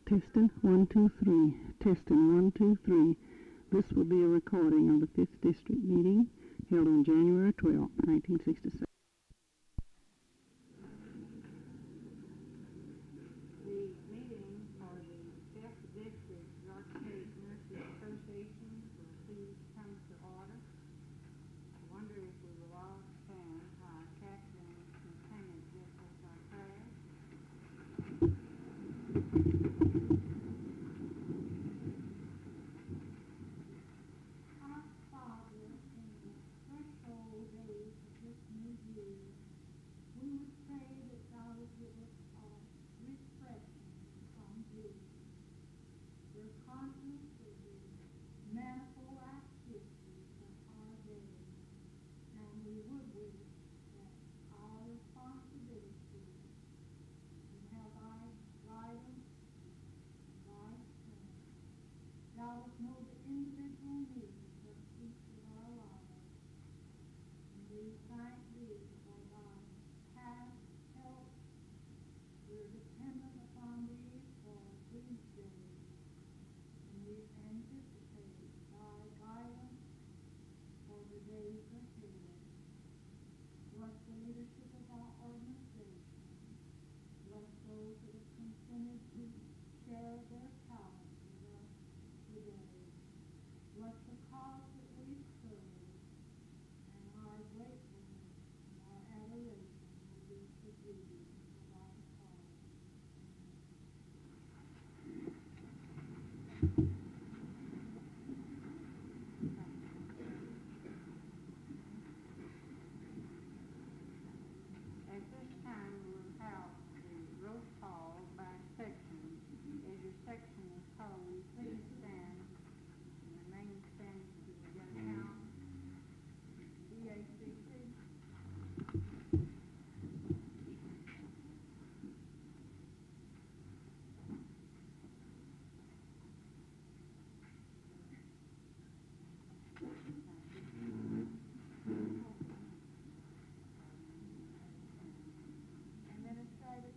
Testing 1 2 3. Testing 1 2 3. This will be a recording of the 5th District meeting held on January 12, 1967. The meeting for the 5th District Architect Nurses Association will please come to order. I wonder if we will all stand while Catherine continues this as our prayer. Our Father, in the threshold days of this new year, we would pray that thou would give us a refreshing from thee. We're conscious of the manifold activities of our day, and we would wish that our responsibilities would have thy guidance, thy strength. Thou would know the individual needs of each of our lives. And we thank thee for thy past help. We're dependent upon thee for these days. And we anticipate thy guidance for the days ahead. Bless the leadership of our organization. Bless those that have consented to share their talents with us today. Bless the cause that we serve, and our gratefulness and our adoration will be to thee of our cause. At this time, we'll have the roll call by section. As your section is called, will you please stand and remain standing to get a count? EACC. Administrative.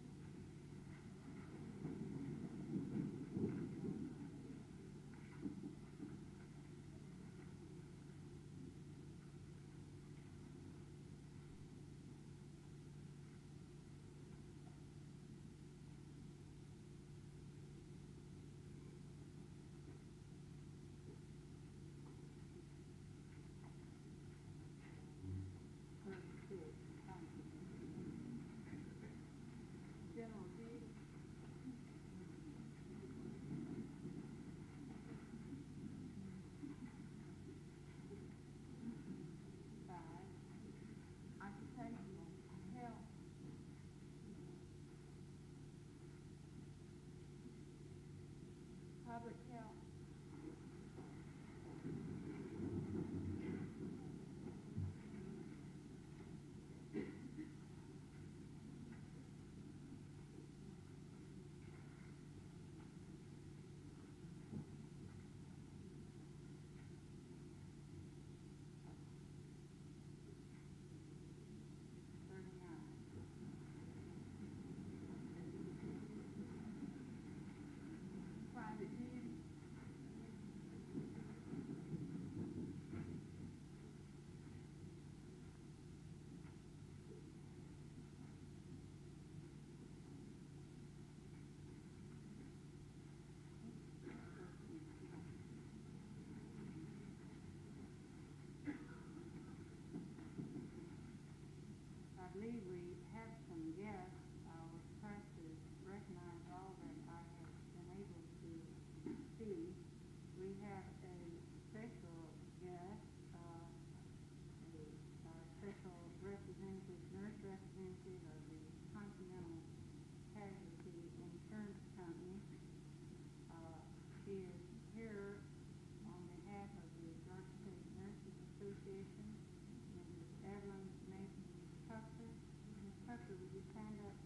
General duty. Five. Occupational health. Public health. Private duty. I believe we have some guests. I would like to recognize all that I have been able to see. We have a special guest, a special representative, nurse representative of the Continental Casualty Insurance Company. She is here on behalf of the Georgia State Nurses Association. Mrs. Evelyn Mason Tucker. Ms. Tucker, would you stand up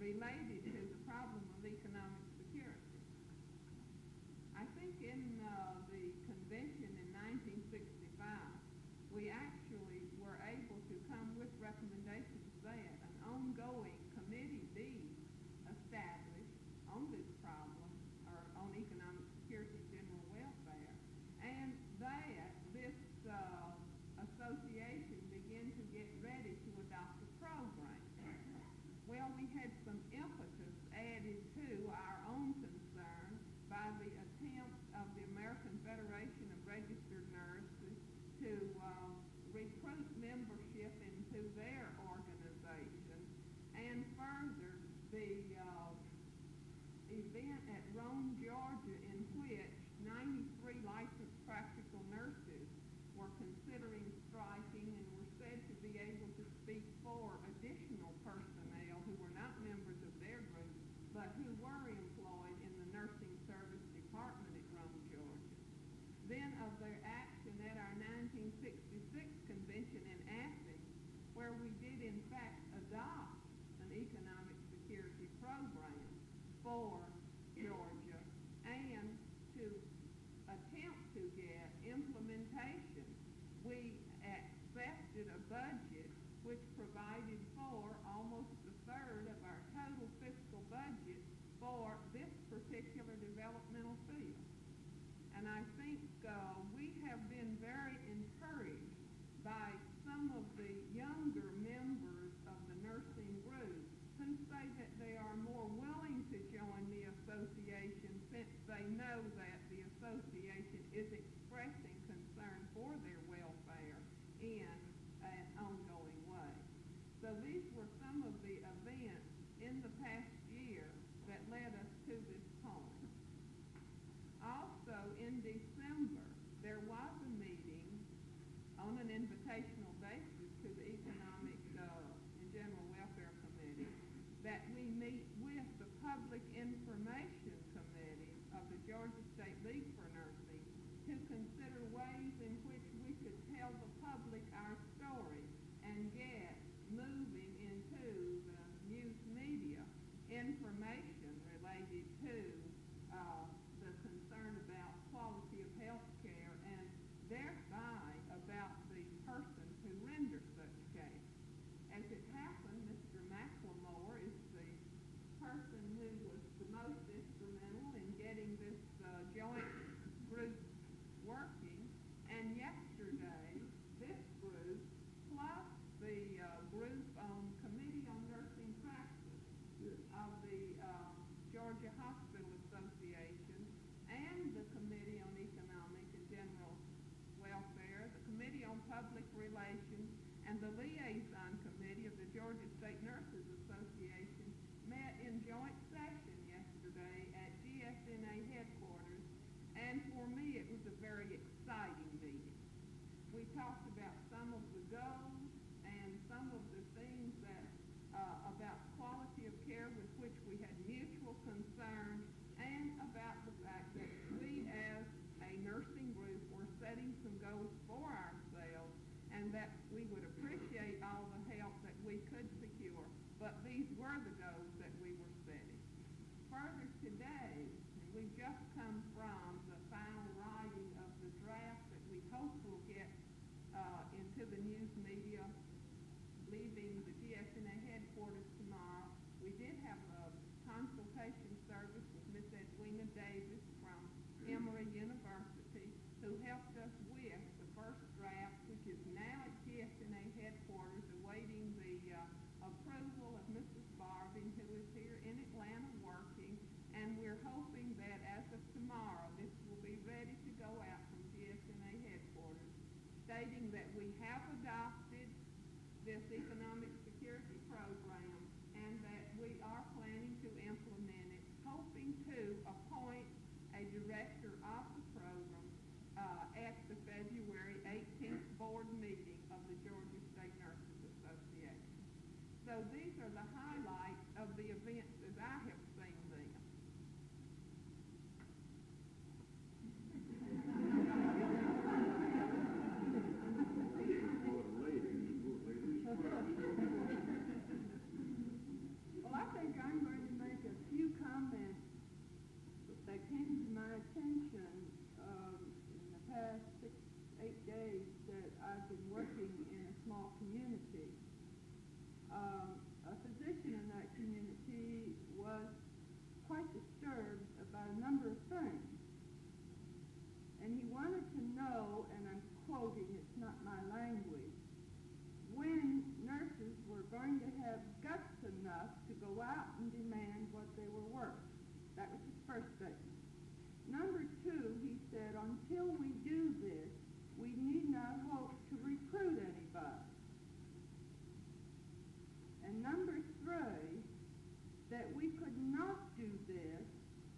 related to the problem of economic security. I think in the convention in 1965, we actually were able to come with recommendations that an ongoing committee be established on this problem, or on economic security, general welfare, and that this association began to get ready to adopt a program. Well, we had some impetus added to our own concern by the attempt of the American Federation of Registered Nurses to recruit membership into their organization, and further, the event at Rome, Georgia, in which 93 licensed practical nurses were considering striking and were said to be able to speak for additional personnel who were not members of their group, but who were employed in the nursing service department at Rome, Georgia. Then of their action at our 1966 convention in Athens, where we did in fact adopt an economic security program for Georgia, and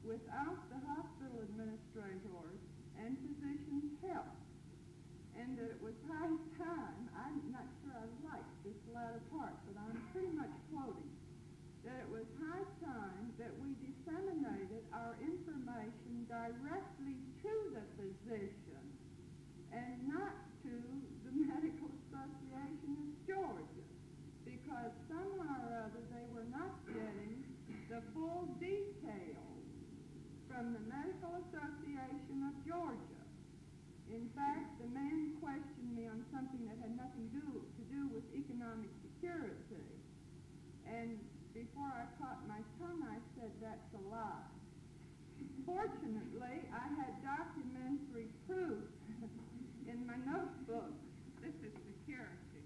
without the hospital administrators and physicians' help, and that it was high time, I'm not sure I like this latter part, but I'm pretty much quoting, that it was high time that we disseminated our information directly to the physician and not to the Medical Association of Georgia, because somehow or other they were not getting the full details from the Medical Association of Georgia. In fact, the man questioned me on something that had nothing to do with economic security. And before I caught my tongue, I said, that's a lie. Fortunately, I had documentary proof in my notebook. This is security.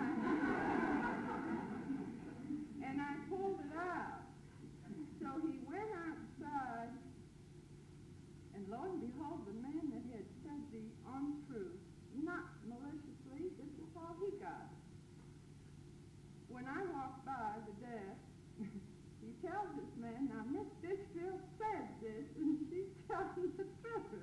And I pulled it out. So he went outside, and lo and behold, the man that had said the untruth, not maliciously, this is how he got it. When I walked by the desk, he tells this man, now Miss Ditchfield said this, and she's telling the truth.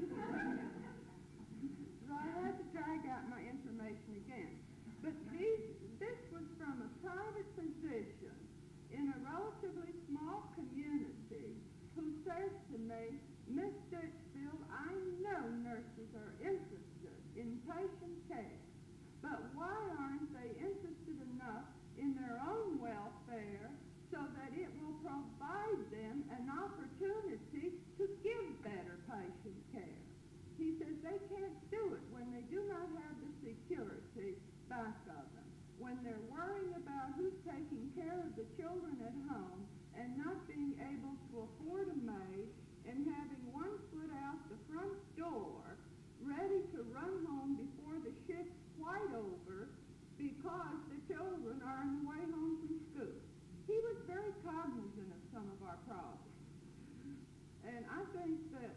So I had to drag out my information again. But this was from a private physician in a relatively small community who says to me, Miss Ditchfield, I know nurses are interested in patient care, but why aren't they interested enough in their own welfare so that it will provide them an opportunity to give better patient care? He says they can't do it when they do not have the security back of them, when they're worrying about who's taking care of the children at home and not being able to afford a maid and having one foot out the front door ready to run home before the shift's quite over because the children are on the way home from school. He was very cognizant of some of our problems. And I think that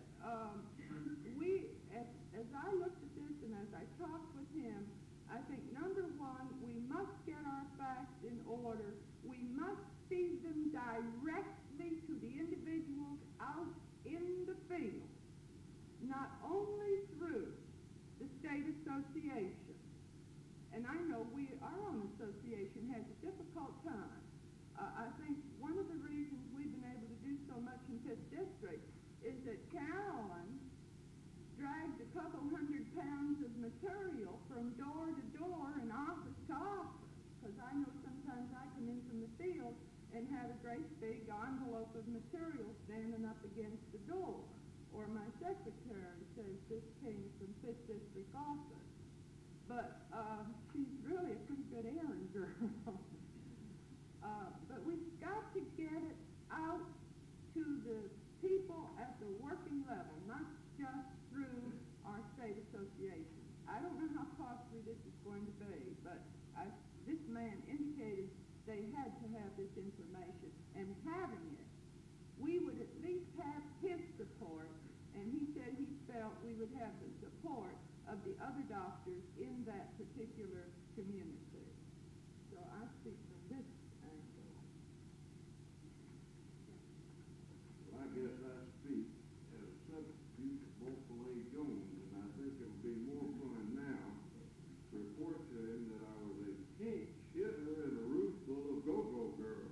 as I looked at this and as I talked with him, I think, number one, we must get our facts in order. We must feed them directly to the individuals out in the field, not only through the state association. And I know our own association has a difficult time. I think one of the reasons we've been able to do so much in 5th District is that Carolyn dragged a couple hundred pounds of material from door to door and office to office, because I know sometimes I come in from the field and have a great big envelope of material standing up against the door, or my secretary says this came from 5th District office. But she's really a pretty good errand girl. But we've got to get it out to the people at the working level, not just through our state association. I don't know how costly this is going to be, but this man indicated they had to have this information, and having it, we would at least have his support, and he said he felt we would have the support of the other doctors in that particular community. So I speak from this angle. Well, I guess I speak as a substitute for Buffalo Jones, and I think it would be more fun now to report to him that I was a pink shitter in a room full of go-go girls.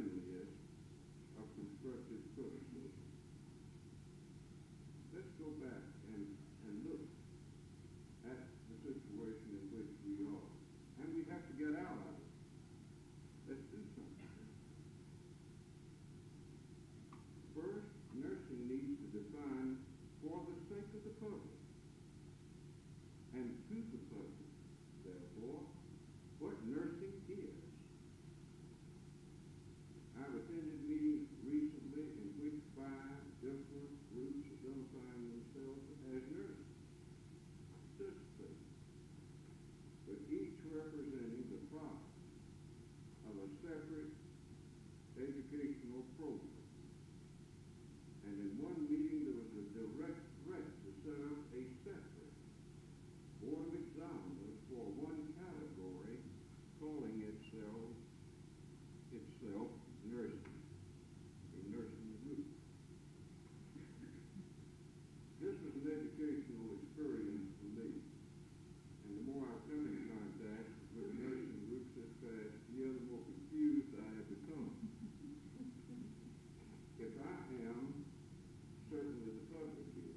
friendliest of constructive criticism. Let's go back and look at the situation in which we are. And we have to get out of it. Let's do something. First, nursing needs to define for the sake of the public and to the public, therefore, what nursing is. I've attended meetings recently in which 5 different groups identifying themselves as nurses participated, but each representing the product of a separate educational program. And in one meeting there was a direct threat to set up a separate board of examiners for one category, calling itself nursing, a nursing group. This was an educational experience for me, and the more I've come in contact with the nursing groups this past year, the more confused I have become. If I am, certainly the public is.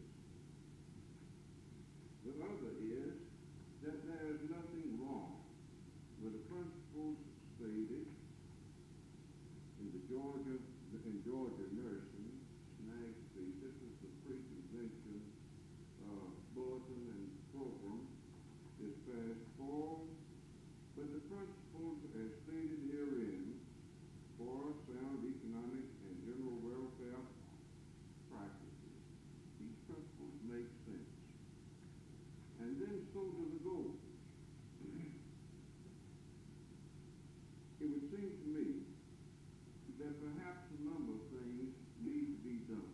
The other is that there is nothing wrong with the principles stated in Georgia Nursing, SNAGSB. This is the pre-convention bulletin and program this past fall. But the principles as stated herein for sound economic and general welfare practices, these principles make sense. And then so do the goals. It would seem to me that perhaps a number of things need to be done.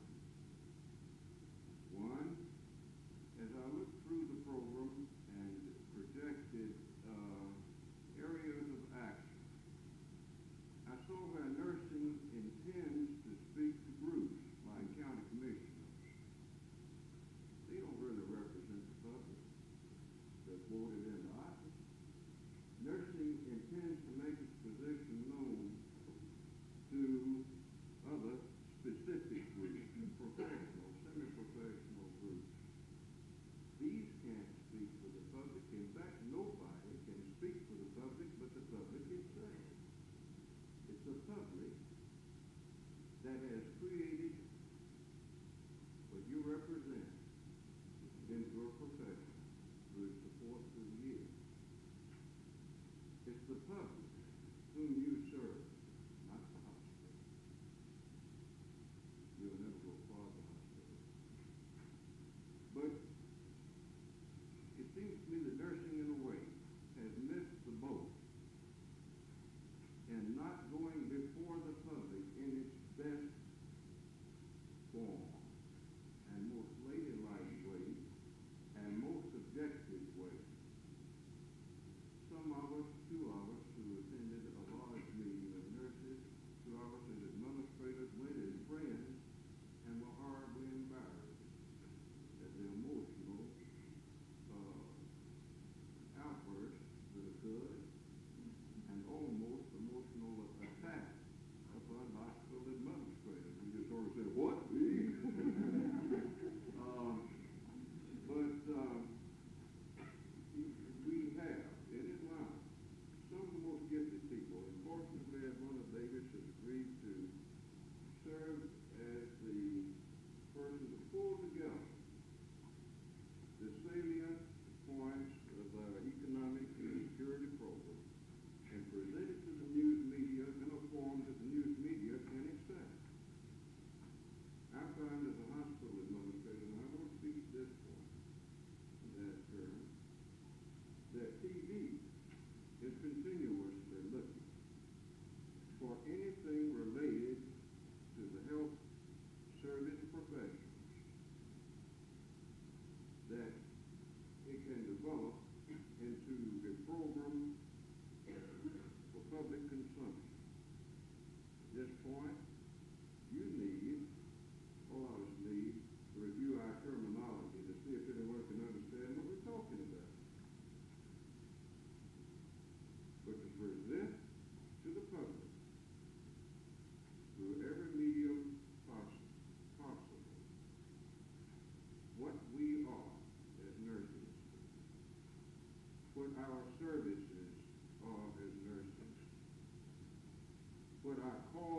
One, as I looked through the program and projected areas of action, I saw where nursing intends to speak to groups like county commissioners. They don't really represent the public that's voted into office. Nursing intends to make its position known to other specific groups, professional, semi-professional groups. These can't speak for the public. In fact, nobody can speak for the public but the public itself. It's the public that has created what you represent into a profession through its support through the years. It's the public whom you serve, not the hospital. You'll never go far the hospital. But it seems to me that nursing, in a way, has missed the boat and not going before the public in its best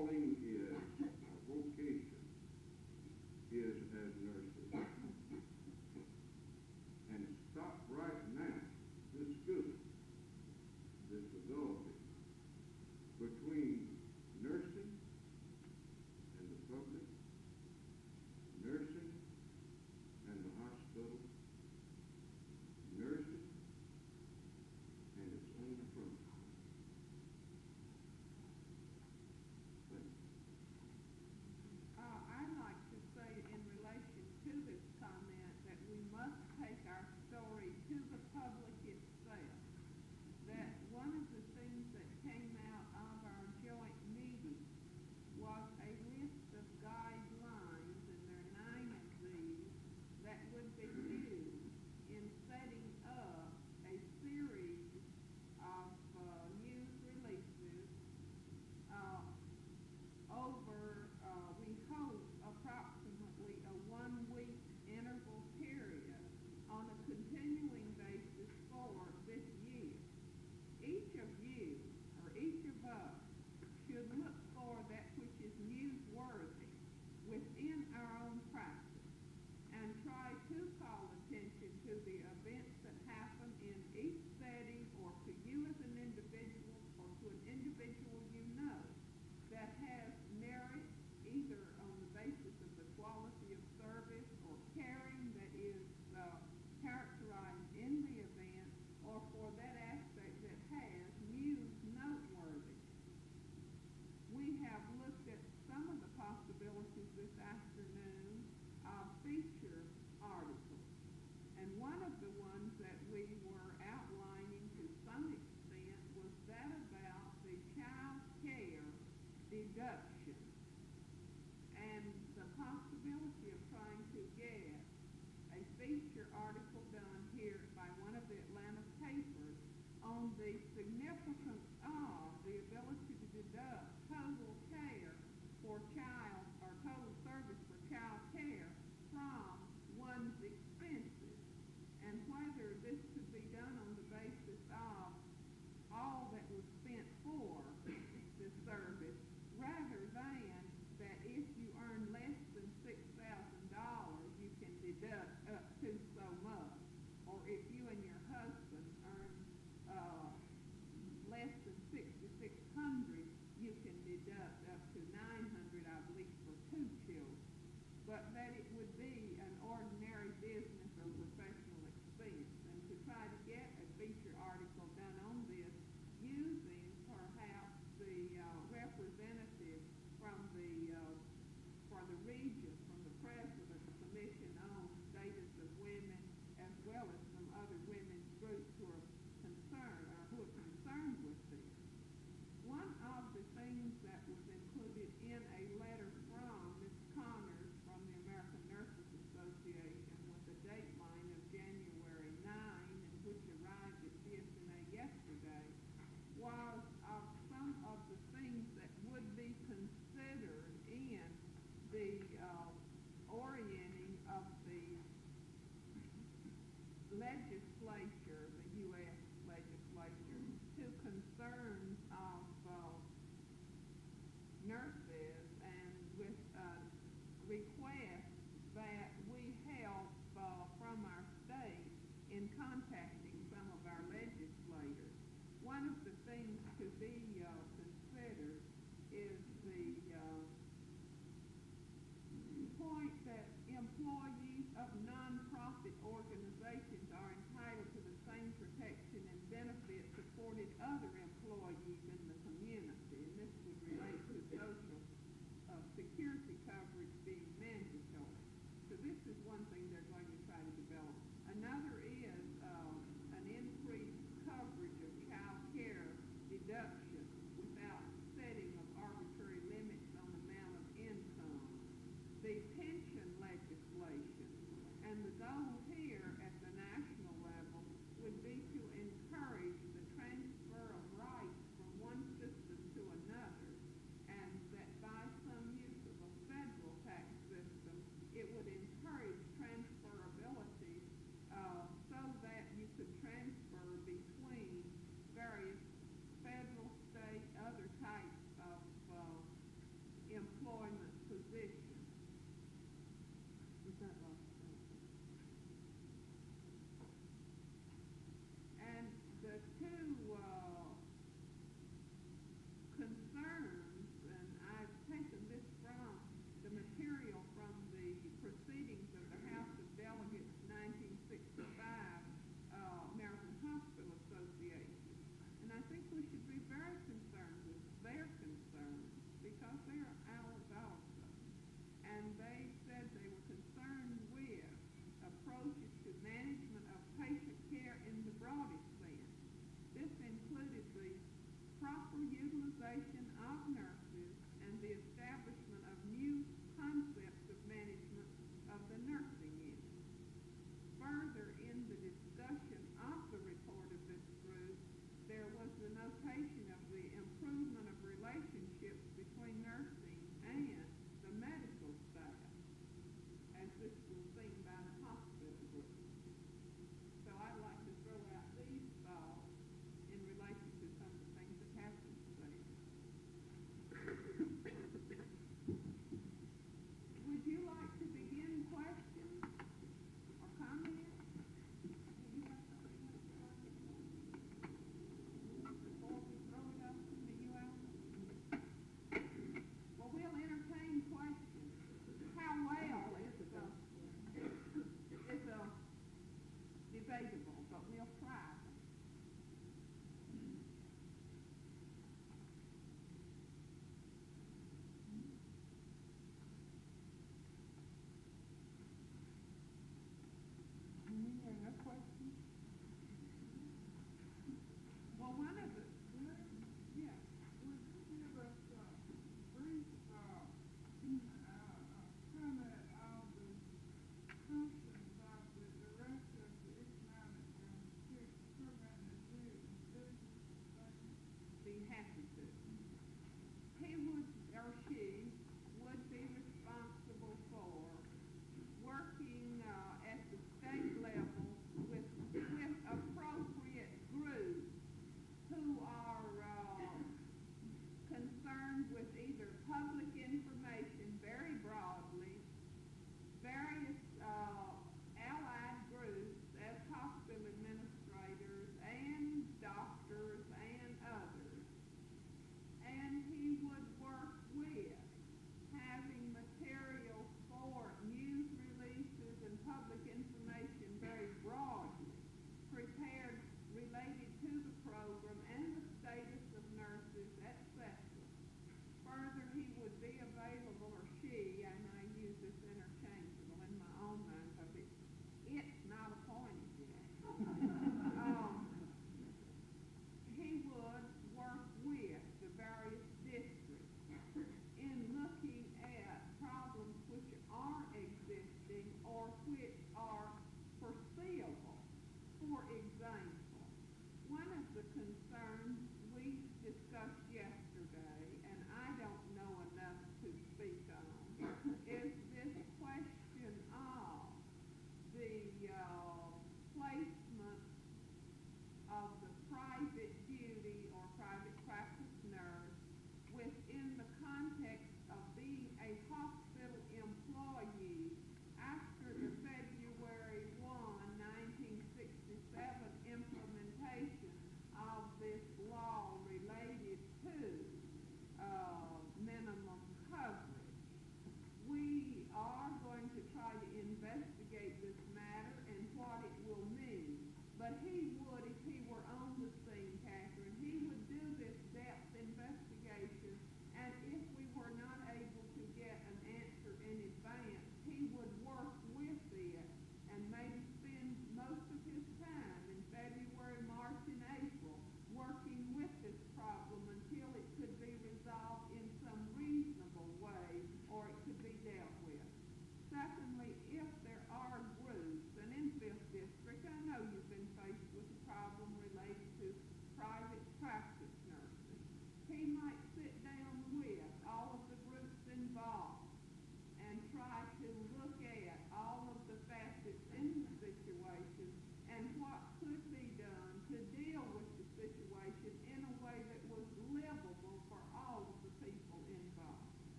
calling is, our vocation is as nurses. And stop right now discussing this ability between nursing and the public, nursing and the hospital, nursing and its own front line. Thank you.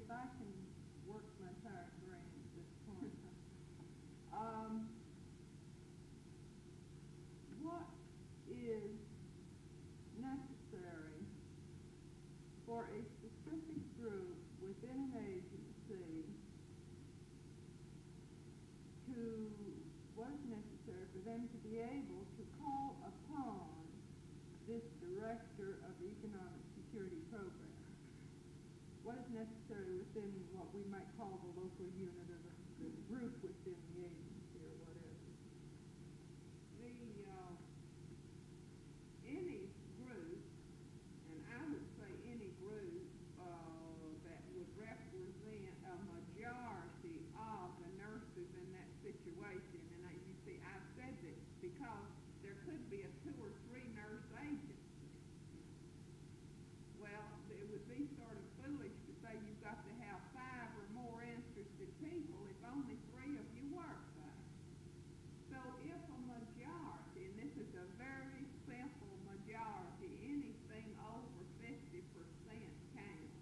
if I can work my tired brain at this point. What is necessary for a specific group within an agency what is necessary for them to be able to call upon this Director of the Economic Security Program? What is necessary within what we might call the local unit or the group within the agency or whatever? Any group, and I would say any group that would represent a majority of the nurses in that situation, and you see, I said this because there could be a 2 or 3 nurse agency. Well, it would be sort of foolish to say you've got to have 5 or more interested people if only 3 of you work there. So if a majority, and this is a very simple majority, anything over 50% counts.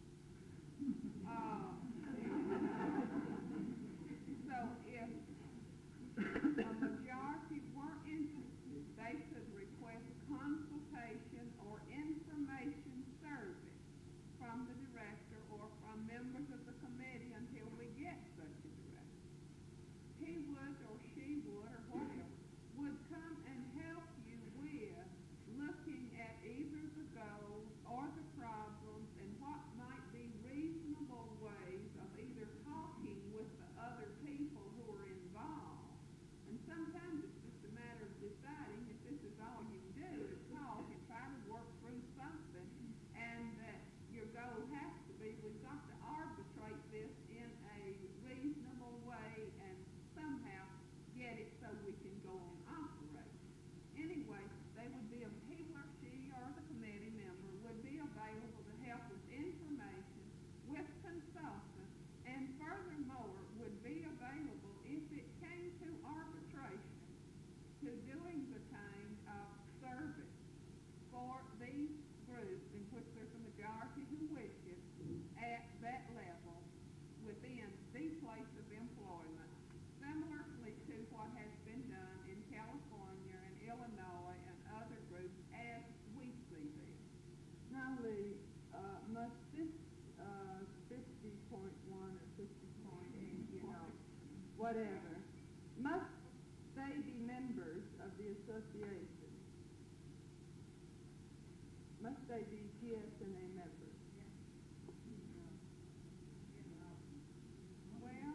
So if a majority were interested, they could request consultation or information service from the director or from members of the committee until we get such a director. He would or she would or whatever would come and help you with looking at either the goals or the problems and what might be reasonable ways of either talking with the other people who are involved. And sometimes it's just a matter of deciding if this is all you can do is talk and try to work through something, and that your goal has to be we've got to arbitrate this in a reasonable way and somehow get it so we can go and operate. Anyway, he or she or the committee member would be available to help with information, with consultants, and furthermore would be available if it came to arbitration to doing the kind of service for these groups in which there's a majority who wish it at that level within the place of employment, similarly to what has been done in California and Illinois and other groups as we see them. Now, Lee, must this 50.1 or 50.8, whatever, must they be members of the association? Must they be GSNA members? Well,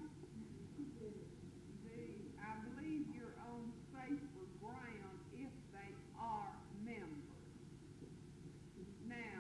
I believe you're on safer ground if they are members. Now,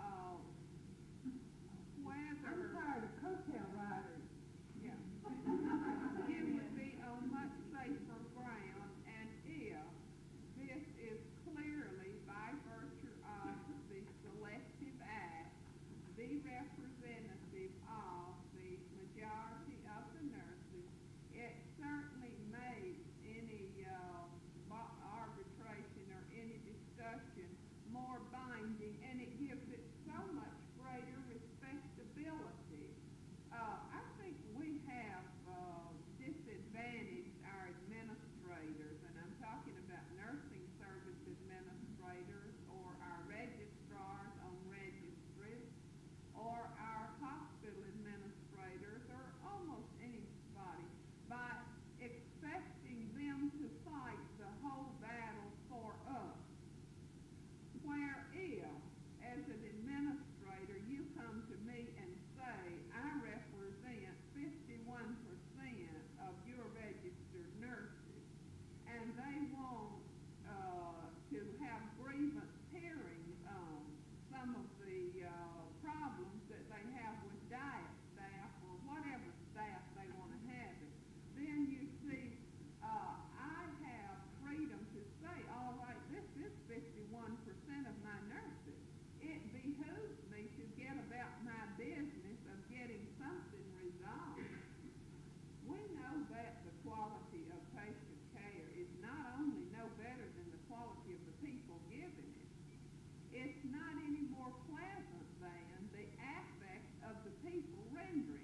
whether... I'm tired of coattail riders. Yeah. It would be on much safer ground, and if this is clearly by virtue of the selective act, the representative of the majority of the nurses, it certainly makes any arbitration or any discussion more binding, and it gives it so much greater respectability. I think we have disadvantaged our administrators, and I'm talking about nursing service administrators or our registrars on registries or our hospital administrators or almost anybody by expecting them to fight the whole battle for us. Where if, as an administrator, you come to me and say, I represent 51% of your registered nurses, and they want to have grievance hearings on some of the problems that they have with diet staff or whatever staff they want to have it, then you see I have freedom to say, all right, this is 51% of my nurses. It behooves me to get about my business of getting something resolved. We know that the quality of patient care is not only no better than the quality of the people giving it, it's not any more pleasant than the affect of the people rendering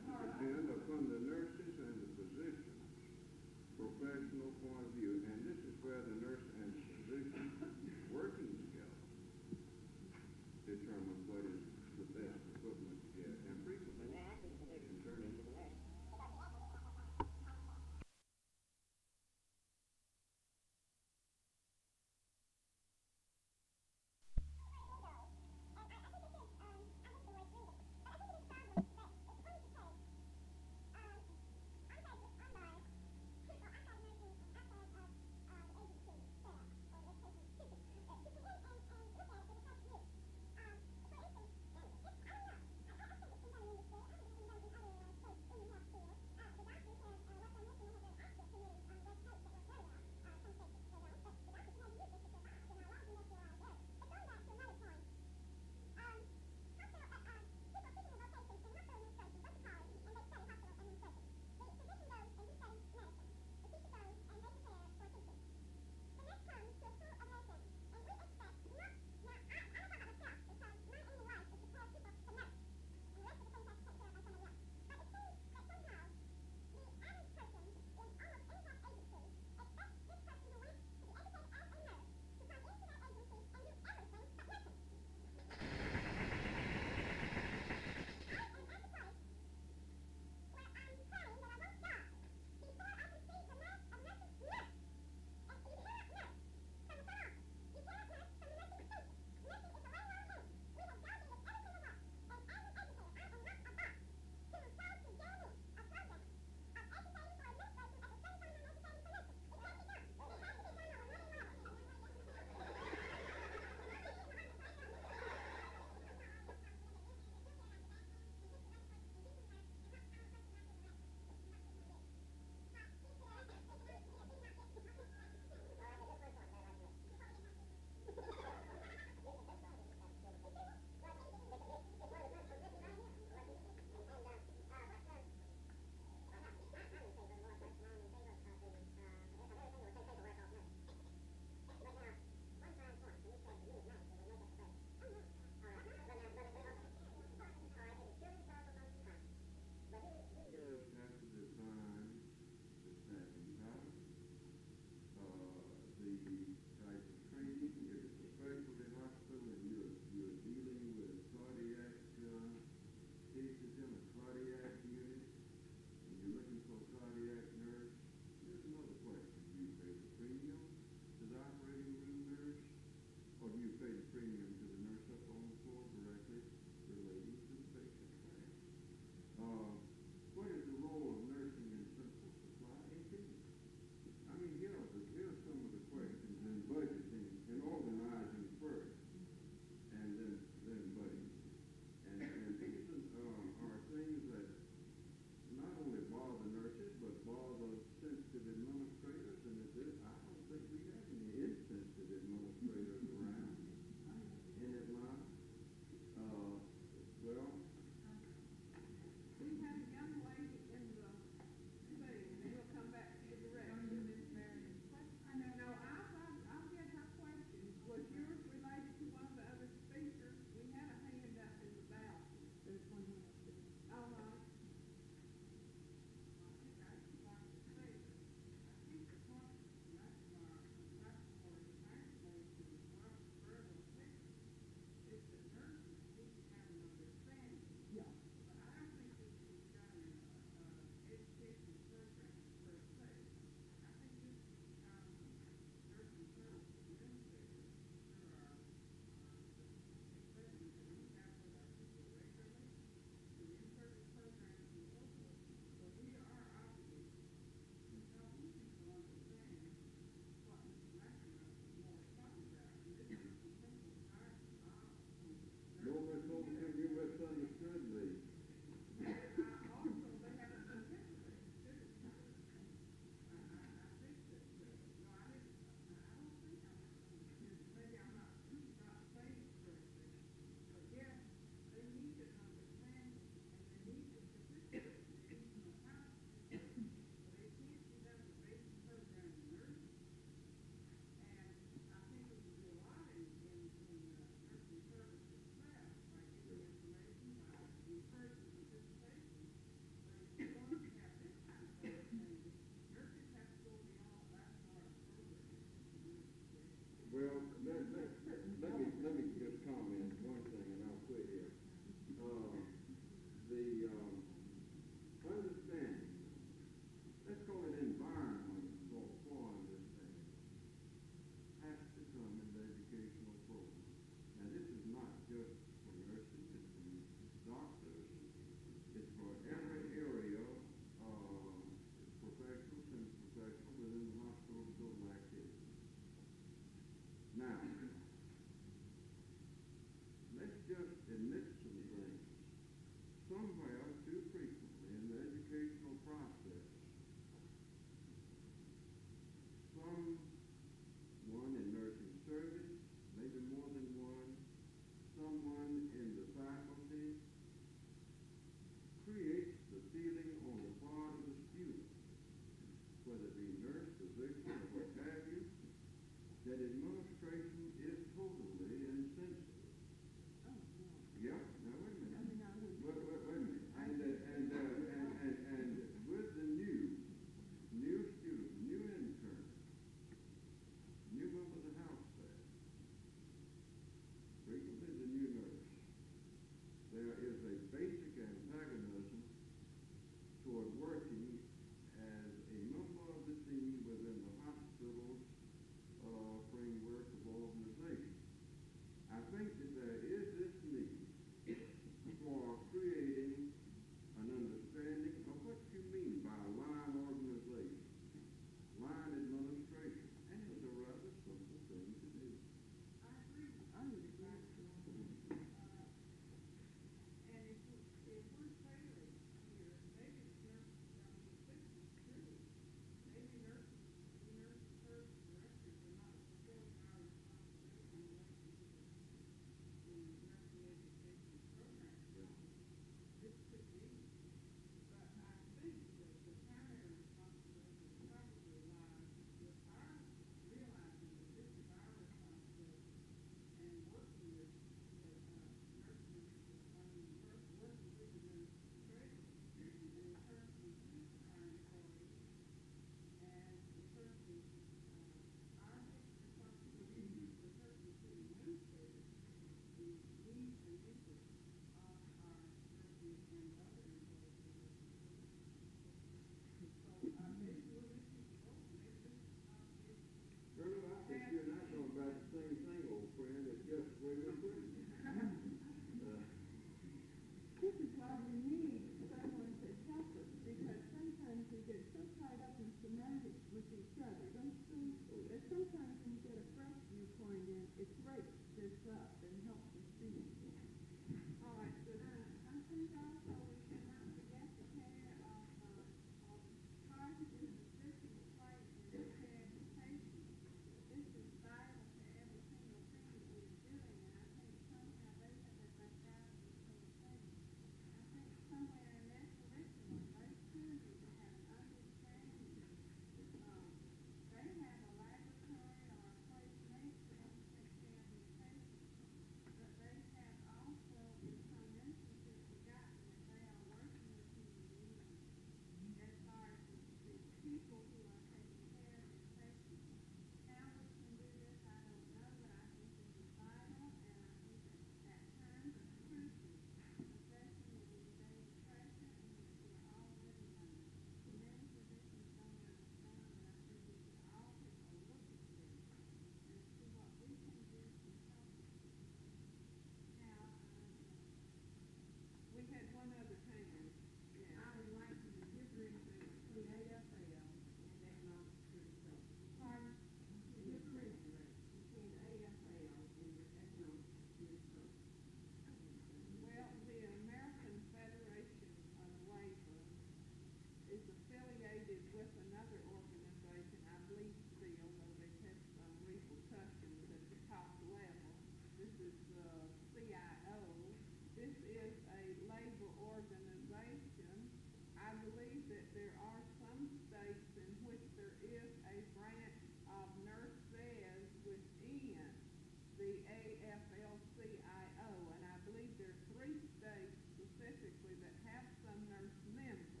with another organization, I believe still, though they've had some repercussions at the top level. This is the CIO. This is a labor organization. I believe that there are some states in which there is a branch of nurses within the AFL-CIO, and I believe there are 3 states specifically that have some nurse members.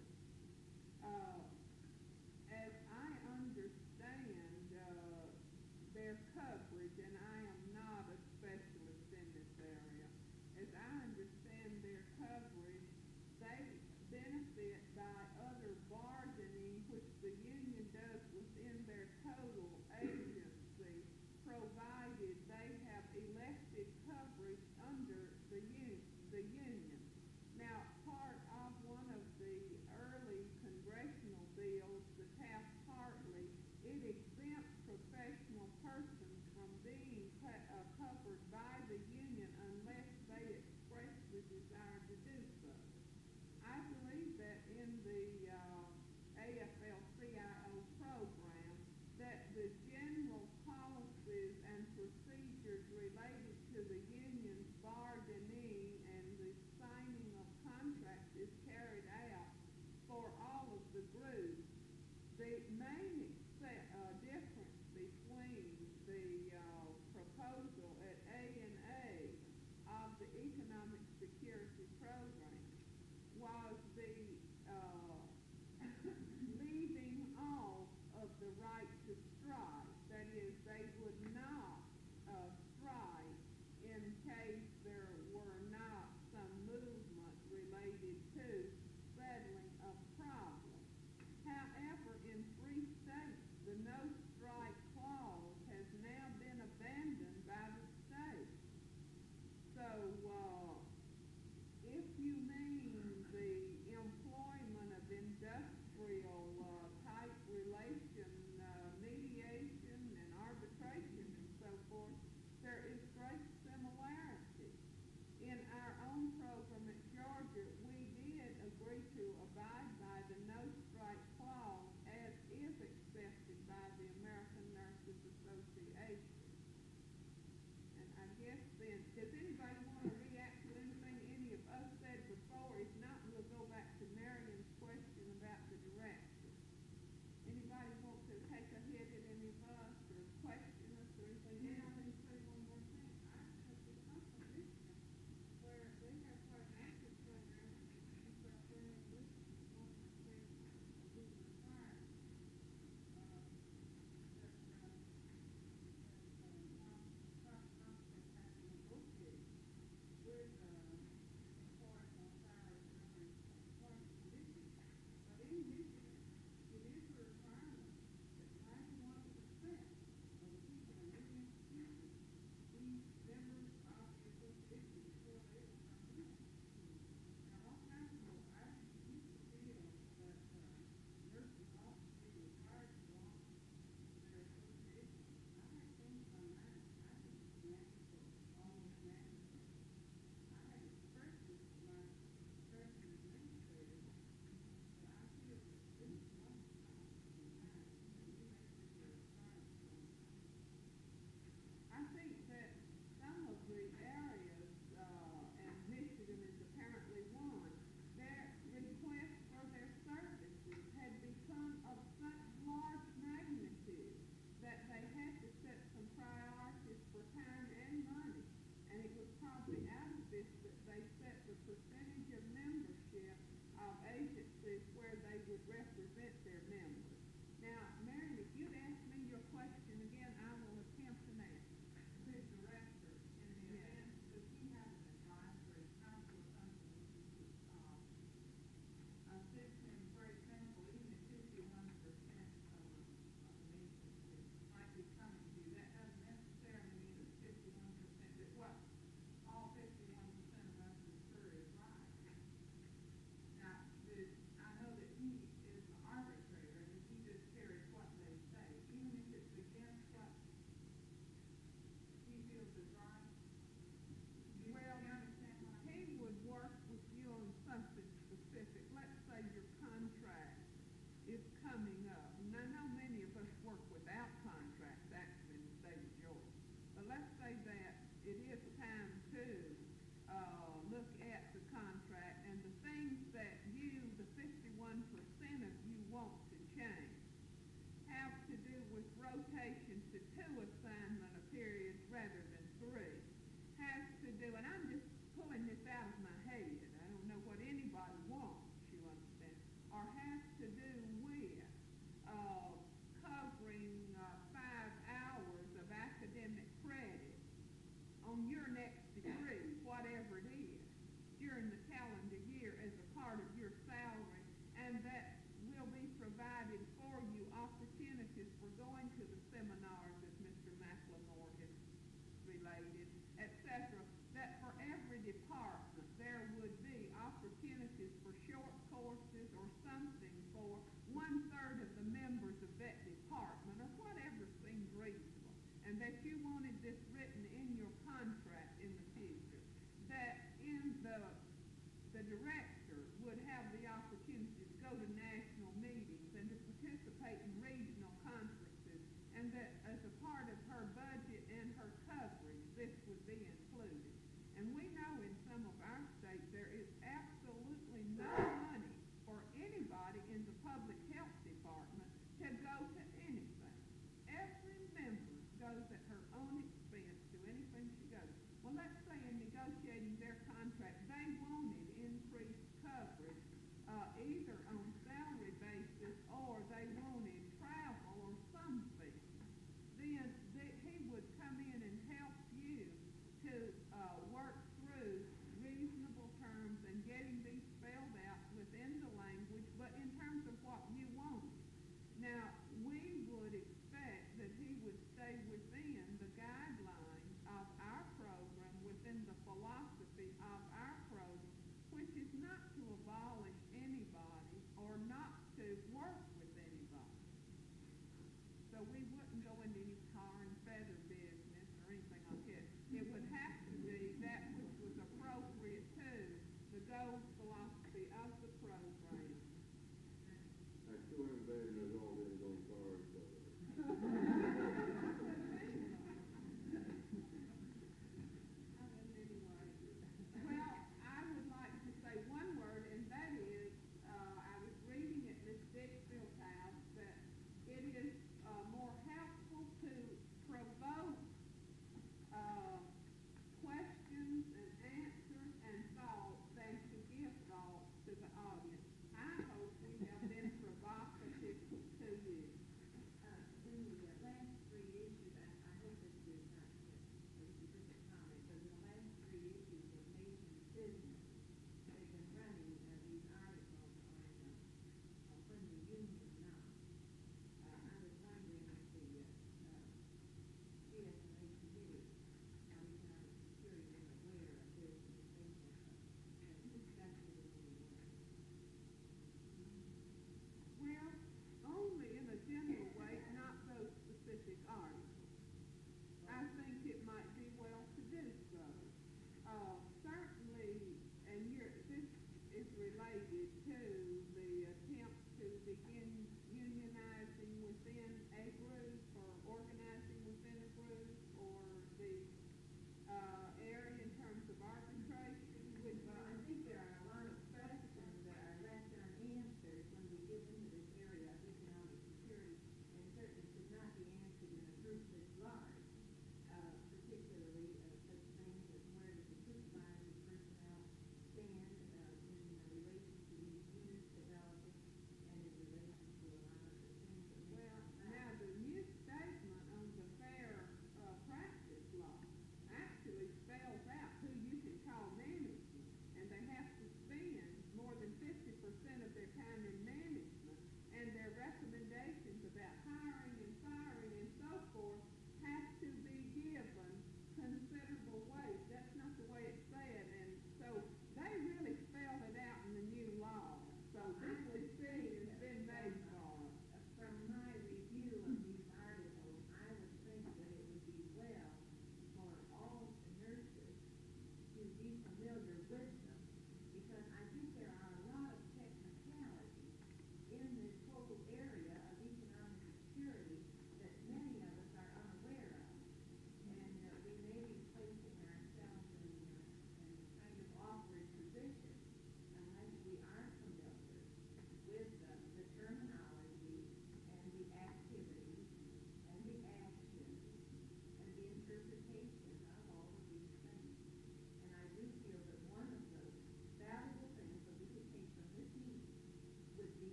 As I understand their coverage, and I am not a specialist in this area, as I understand their coverage, they benefit by other bargaining, which the union does within their total agency, provided they have elected coverage under the union. Now, part of one of the early congressional bills, the Taft-Hartley, it exempts professional persons from being covered by the union unless they expressly desire to do so. I believe that in the AFL-CIO program, that the general policies and procedures related to the union's bargaining and the signing of contracts is carried out for all of the groups. The main difference between the proposal at A&A of the Economic Security Program was the leaving off of the right to strike. That is, they would not strike in case there were not some movement related to settling of problems. However, in 3 states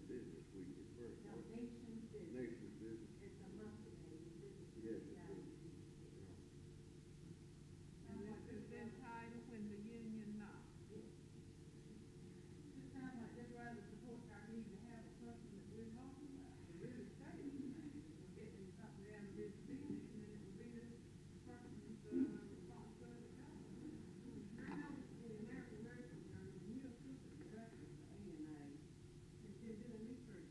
Business Week is first. No, Nation's Business. Nation's Business. It's a monthly business. Yes, it Yeah. is. And this is entitled When the Union Knocks. Just sounds like just rather support our need to have a person that we're talking about, to really say anything, or getting something out of this business, and then it would be this person's, responsibility to go. I know the American Racing, or the new assistant director of the ANA, has been doing research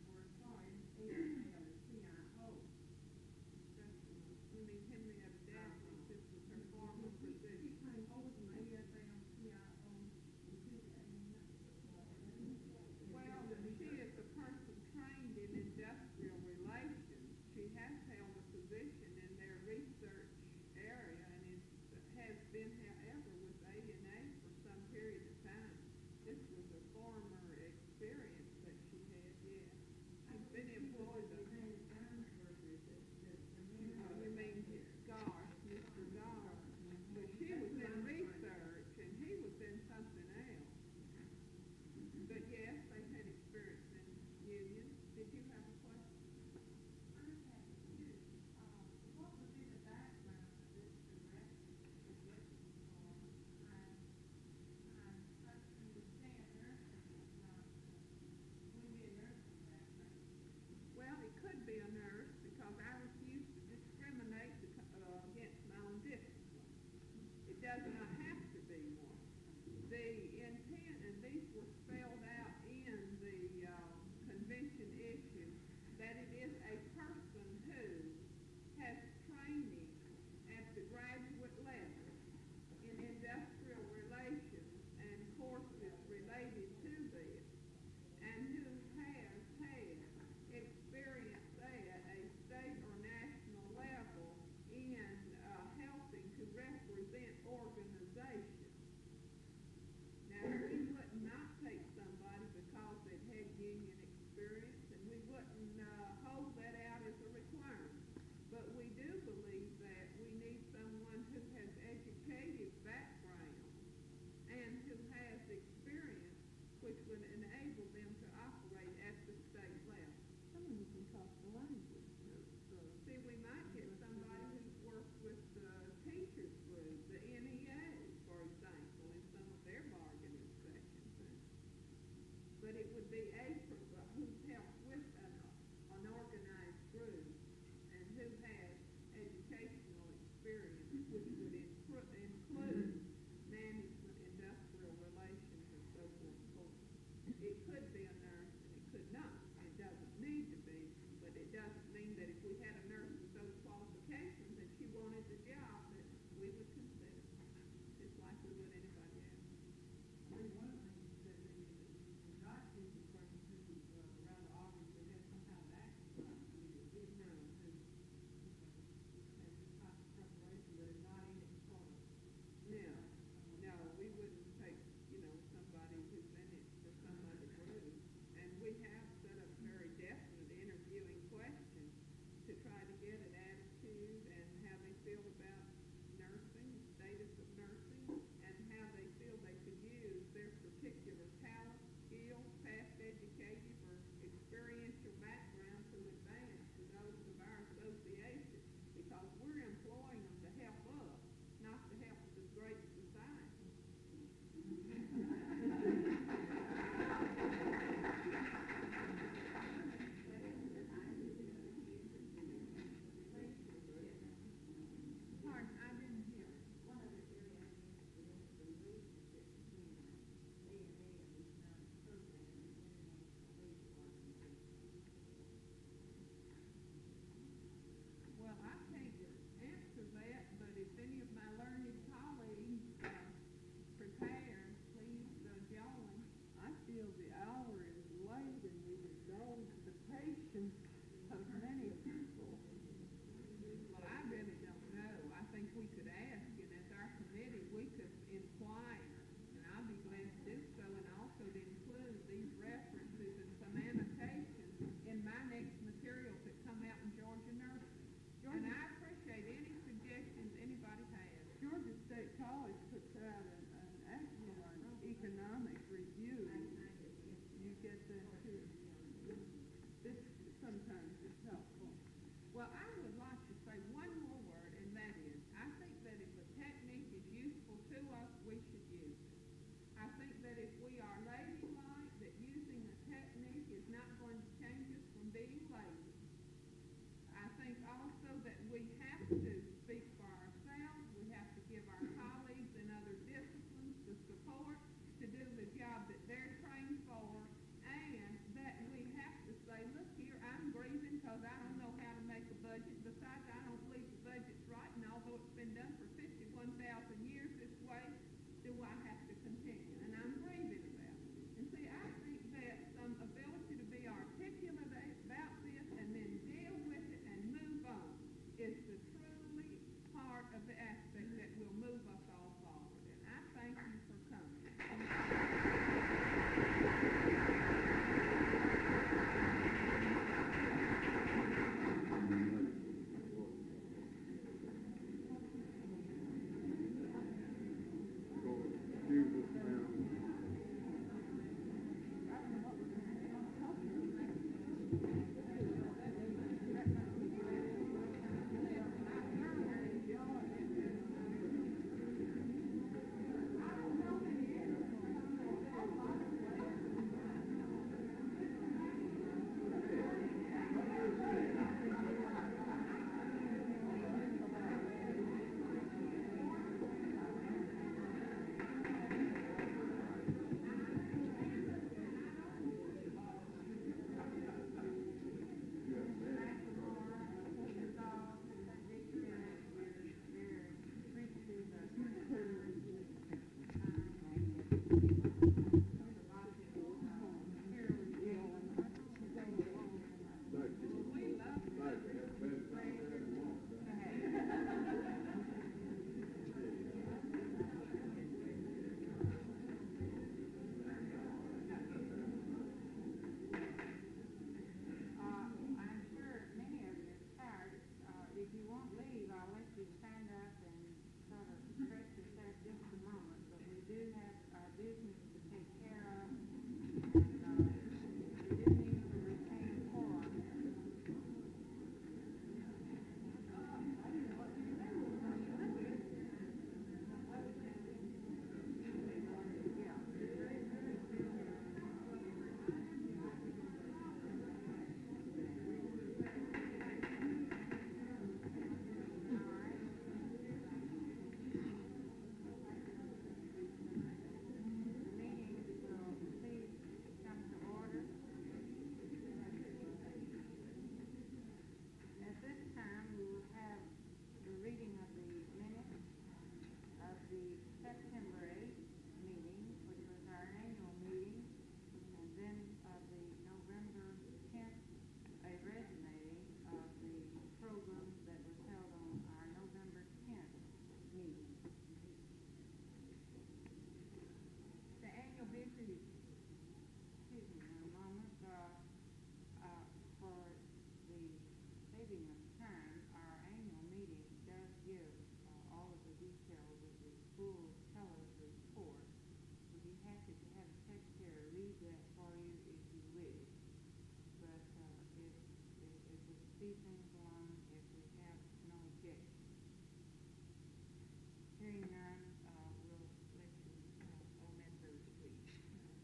Hearing none, we'll let you omit those, please.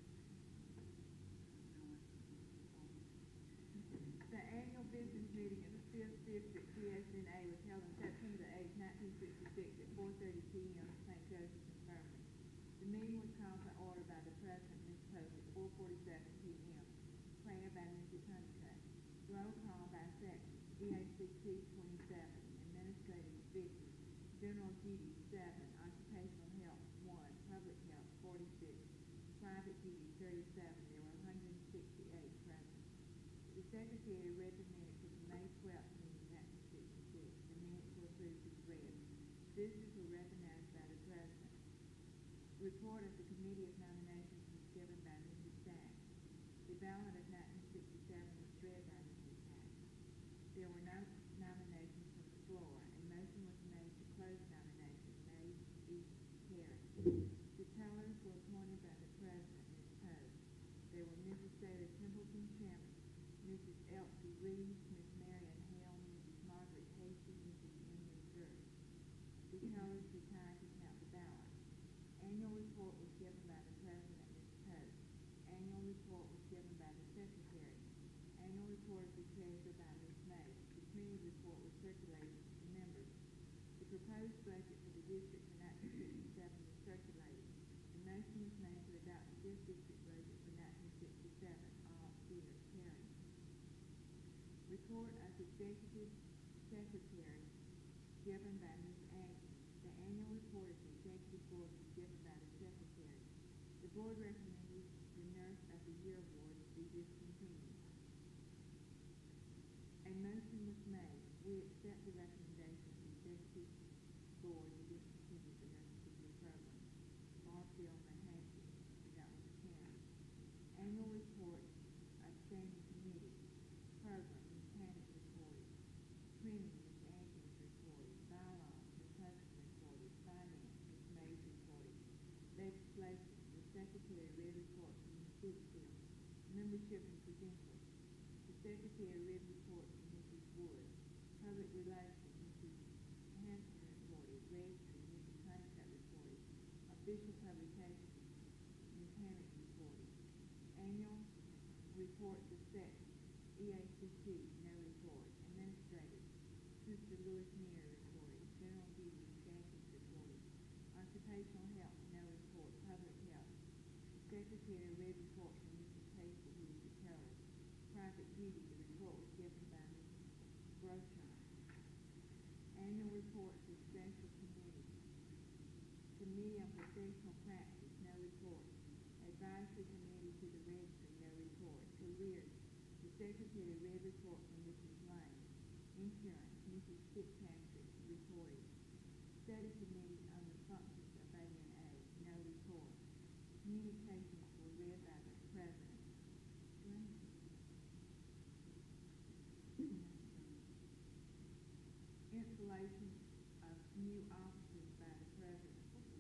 The annual business meeting of the Fifth District PSNA was held on September the 8th, 1966 at 4:30 p.m. at St. Joseph's Infirmary. The meeting was called to order by the President, Ms. Pope, at 4:47 p.m. Prayer by Mrs. Honeycutt. Roll call by section. EACT 27, Administrative 50, General Duties 7, Occupational Health 1, Public Health 46, Private Duty 37. There were 168 present. The Secretary read the minutes of the May 12th meeting, 1966. The minutes were approved as read. Visitors were recognized by the President. Report of the Committee of Nominations was given by Mrs. Sachs. The ballot of 1967 was read by Mrs. Sachs. There were no nominations from the floor. A motion was made to close nominations. Made each carried. The tellers were appointed by the President, Ms. Pope. There were Mrs. Sarah Templeton, Chairman, Mrs. Elsie Reeves, Miss Marion Helm, Mrs. Margaret Hasty, Mrs. Emily Gertz. The tellers retired to count the ballots. Annual report was given by the President, Ms. Pope. Annual report was given by the Secretary. Annual report of the Treasurer by Ms. May. The committee report was circulated to the members. The proposed budget for the district for 1967 was circulated. The motion was made to adopt the fifth district budget for 1967. All here carried. Report of the Executive Secretary given by Ms. Agnew. The annual report of the Executive Board was given by the Secretary. The Board recommended the Nurse of the Year Award be discontinued. A motion was made. We accept the recommendation of the Executive Board to discontinue the Nurse of the Year program. Barfield and Hankey. That was carried. Annual report of Standing Committee. Program, Ms. Panic reported. Printing, Ms. Andrews reported. Bylaws, Ms. Hudson reported. Finance, Ms. Mays reported. Legislation, the Secretary read report from Ms. Whitfield. Membership and credentials. The Secretary read report from Mrs. Wood. Public relations, Mrs. Hanson reported. Registry, Mrs. Honeycutt reported. Official publications, Ms. Hammock reported. Annual report to section. EACT, no report. Administrative, Sister Lewis Neer reported. General Duties, Gaskins reported. Occupational Health, no report. Public Health. Secretary read report from Mrs. Hasty, who is the teller. Private Duty, the report was given by Mrs. Groshon. Annual reports of special committees. Committee on Professional Practice, no report. Advisory Committee to the Registry, no report. Careers, the Secretary read report from Mrs. Lane. Insurance, Mrs. Fitzpatrick reported. Study Committee on the Functions of ANA, no report. Communications were read by the President. Installation of new officers by the President.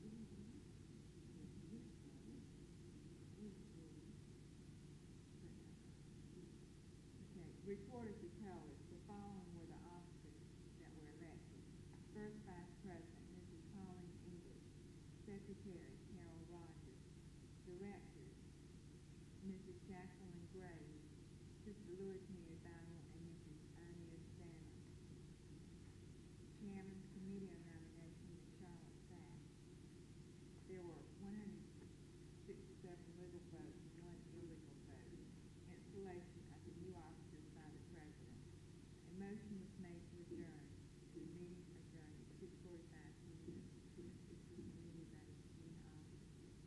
Okay, report of the tellers. The following were the officers that were elected. First Vice President, Mrs. Pauline English. Secretary, Carol Rogers. Directors, Mrs. Jacqueline Graves, Sister Louis Neer Donald, and Mrs. Ania Stanley. Chairman's Committee on Nomination, Ms. Charlotte Sack. There were 167 legal votes and 1 illegal vote. Installation of the new officers by the President. A motion was made to adjourn. The meeting adjourned at 6:45 p.m. This was needed by Ms. Office.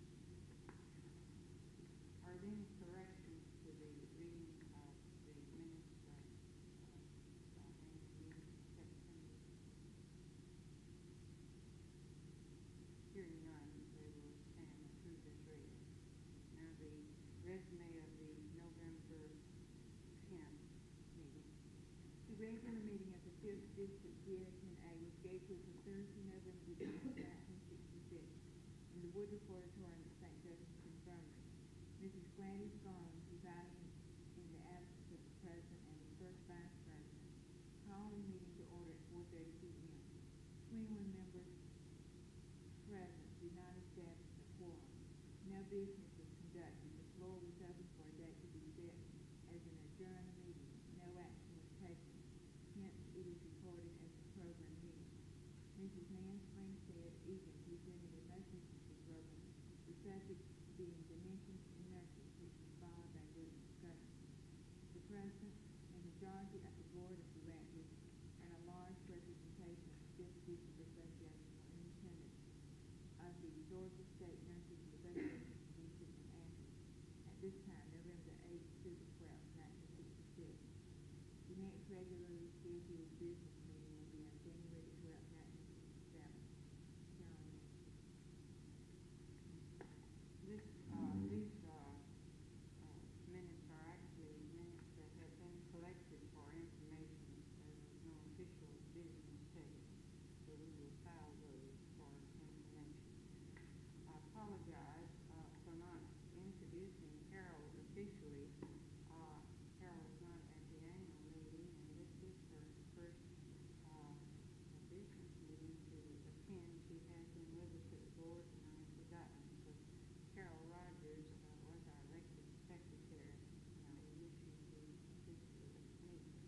Are there any corrections to the reading of the minutes of annual meeting in September? Hearing none, they will stand approved as read. Now the resume of the November 10th meeting. The regular meeting of the 5th District PSNA was scheduled for Thursday, November the 10th, 1966, in the Woodruff Auditorium at St. Joseph's Infirmary. Mrs. Gladys Garland presiding in the absence of the President and the first Vice President. Calling the meeting to order at 4:30 p.m. 21 members business was conducted, the floor was open for a date to be set as an adjourned meeting. No action was taken. Hence, it is recorded as a program meeting. Mrs. Nan Springstead even presented a motion to the program, the subject being dimensions in nurses, which was followed by group discussion. The president and majority of the board of directors and a large representation of the 5th District Association for Independence of the Georgia State Nurses Association Convention in Athens at this time, November 8th through the 12th, 1966. The next regularly scheduled business meeting will be on January the 12th, 1967. Carolyn. These minutes are actually minutes that have been collected for information. There was no official business taken, so we will file those for information. I apologize for not introducing Carol officially. Carol was not at the annual meeting, and this is her first business meeting to attend. She has been with us at the board, and I have forgotten. So Carol Rogers was our elected secretary, and I will wish you to officially meet her.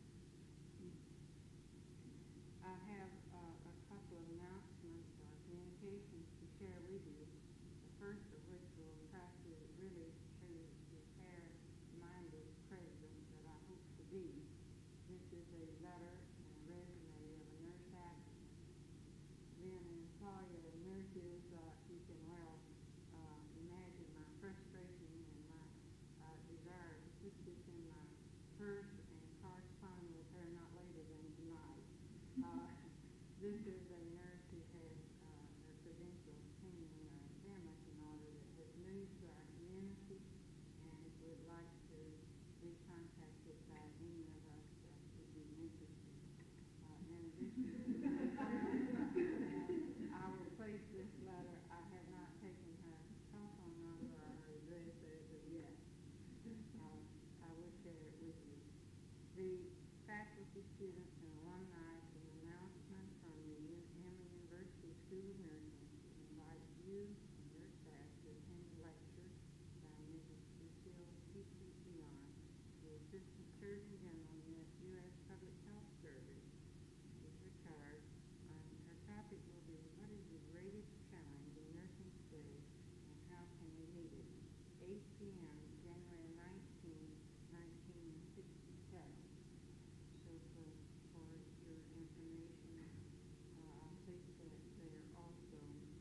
I have a couple of announcements or communications to share with you. The first of which will try to really show the fair-minded president that I hope to be. This is a letter and a resume of a nurse applicant. Being an employer of nurses, you can well imagine my frustration and my desire to put this in my purse and correspond with her not later than tonight. This is a nurse who has her credentials pending very much in order, that has moved to our community and would like to be contacted by any of us that would be interested. In addition to that, I will place this letter. I have not taken her telephone number or her address as of yet. I will share it with you. The faculty, students, and alumni, an announcement from the Emory University School of Nursing invites you and your staff to attend a lecture by Mrs. Lucille P. Dion, the Assistant Surgeon General in the U.S. Public Health Service. She's retired. Her topic will be, what is the greatest challenge in nursing today and how can we meet it? 8 p.m. January 19, 1967. So for your information, I'll place that there also.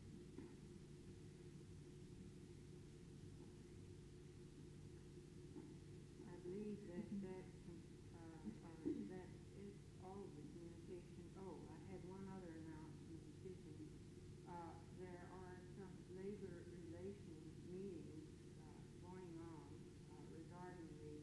I believe that that is all of the communication. Oh, I had one other announcement. Excuse me. There are some labor relations meetings going on regarding the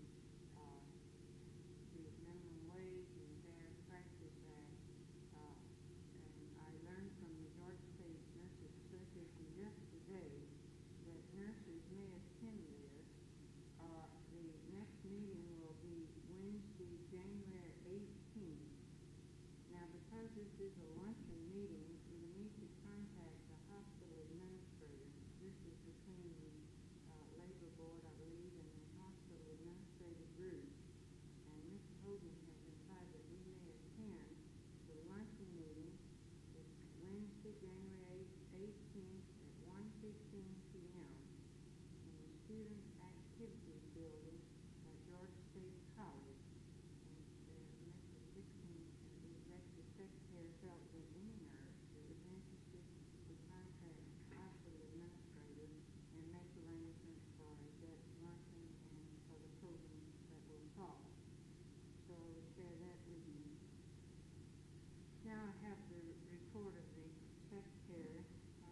minimum wage and fair practice act. And I learned from the Georgia State Nurses Association just today that nurses may attend this. The next meeting will be Wednesday, January 18th. Now, because this is a luncheon meeting, you need to contact the hospital administrator. This is between the labor board, I believe, and the hospital administrative group. And Ms. Hogan has decided that we may attend the luncheon meeting. It's Wednesday, January 18th at 1:15 p.m. in the Student Activities Building at Georgia State College. And Mr. Dixon, the executive secretary, felt that any nurse that was interested would contact the hospital administrator and make arrangements for that luncheon and for the programs that will follow. So I will share that with you. Now I have the report of the secretary.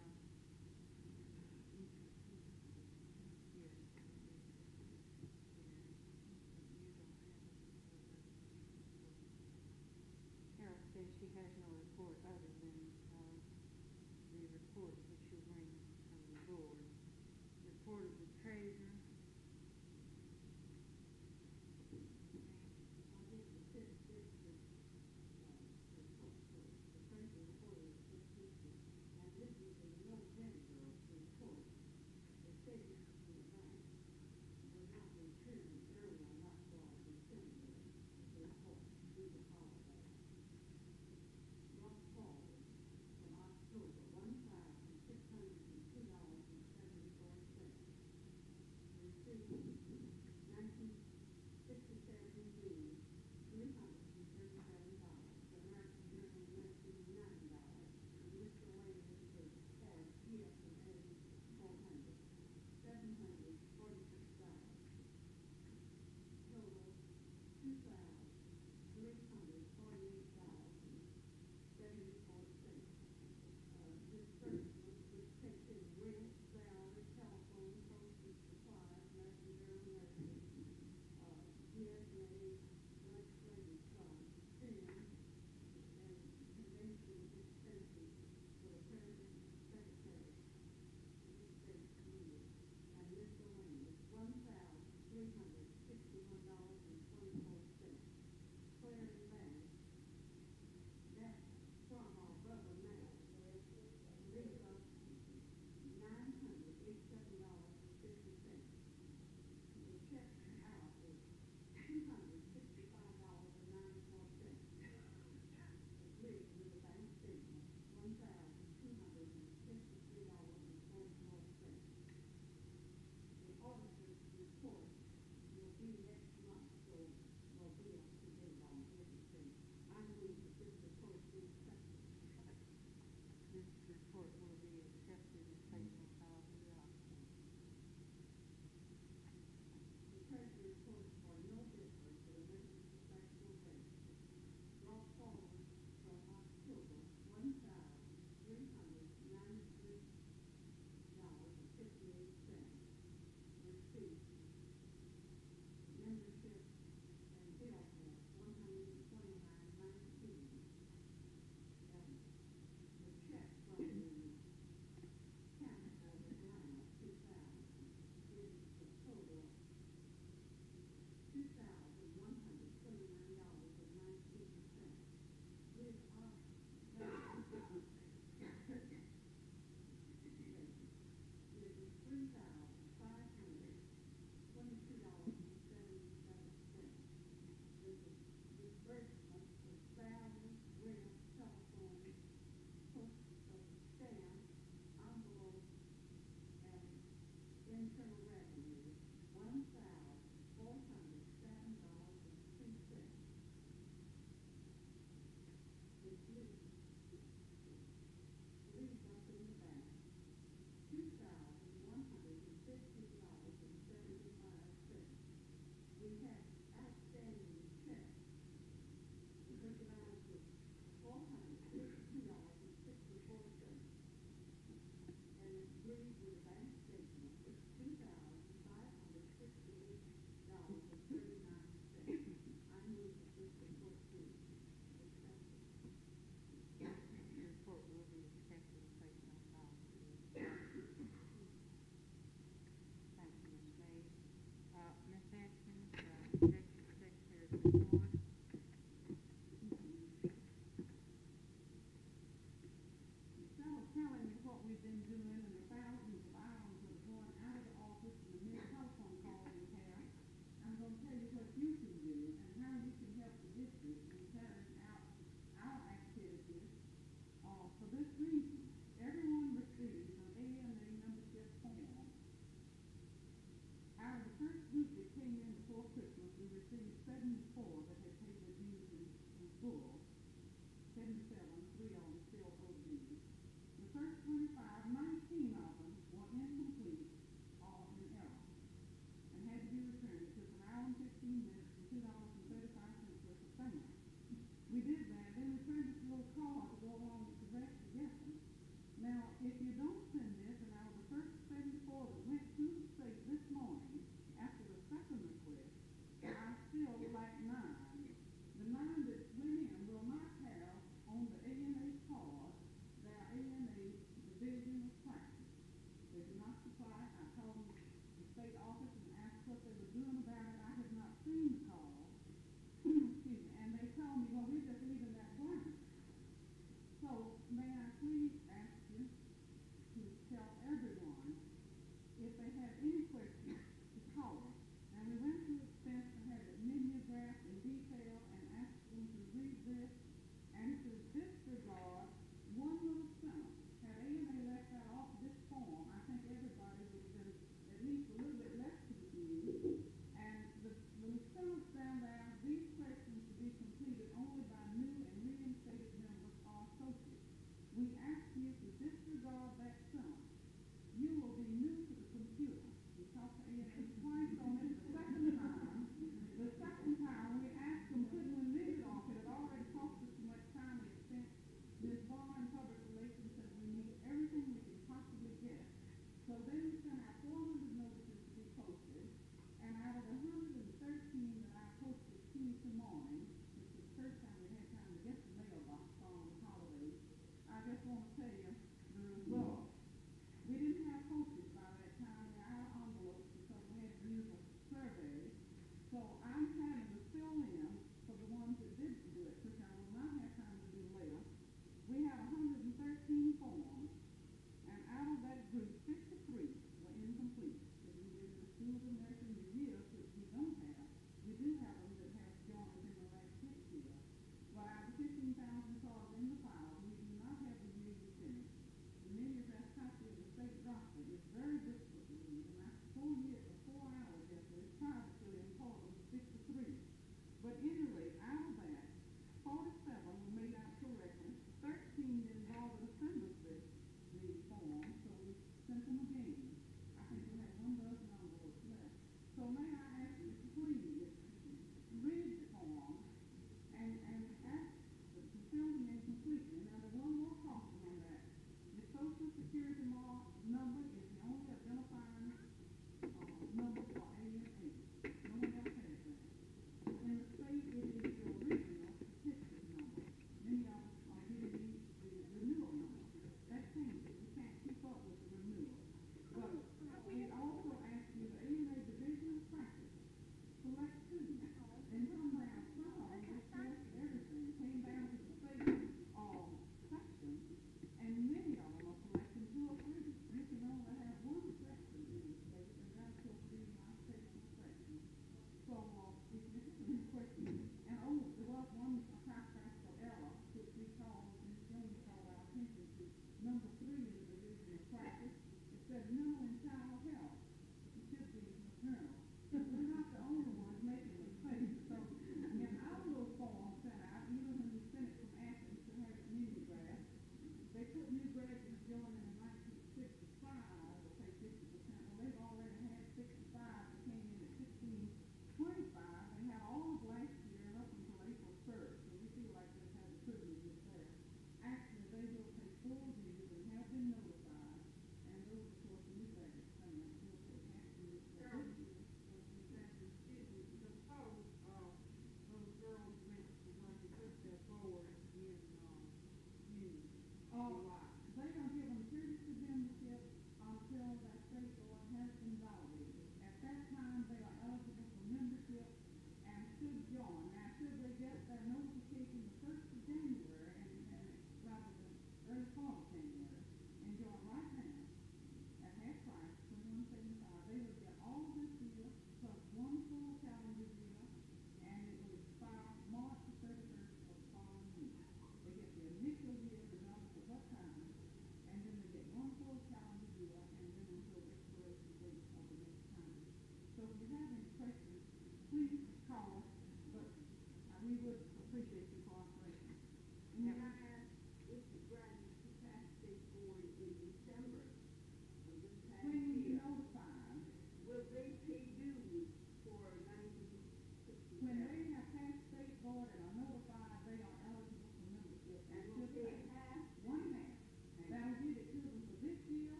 Carol says she has no report other than the report that she'll bring from the board. Report of the treasurer.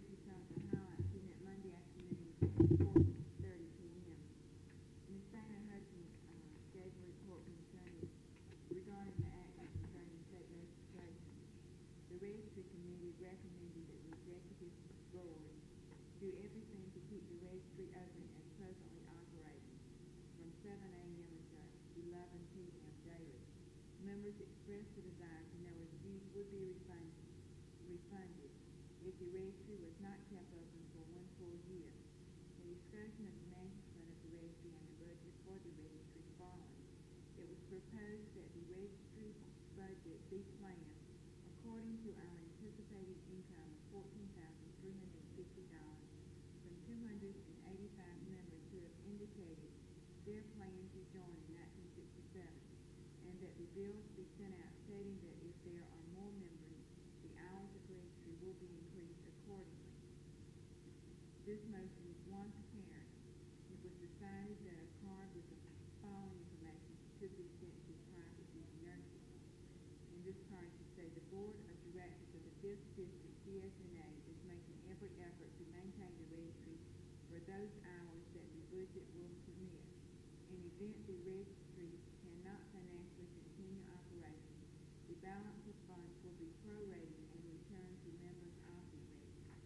briefly some of the highlights. We met Monday afternoon at 4:30 p.m. Ms. Dana Hudson gave a report regarding the action concerning state legislation. The registry committee recommended that the executive board do everything to keep the registry open as presently operating from 7 a.m. until 11 p.m. daily. Members expressed the desire to know if fees would be refunded if the registry was not kept open for one full year. The discussion of the management of the registry and the budget for the registry followed. It was proposed that the registry budget be planned according to our anticipated income of $14,350 from 285 members who have indicated their plan to join in 1967, and that the bills be sent out stating that if there are more members, the hours of registry will be increased accordingly. This motion was apparent. It was decided that a card with the following information should be sent to private duty nurses. In this card should say the board of directors of the 5th District CSNA is making every effort to maintain the registry for those hours that the budget will permit. In event the registry cannot financially continue operation, the balance of funds will be prorated and returned to members of the registry.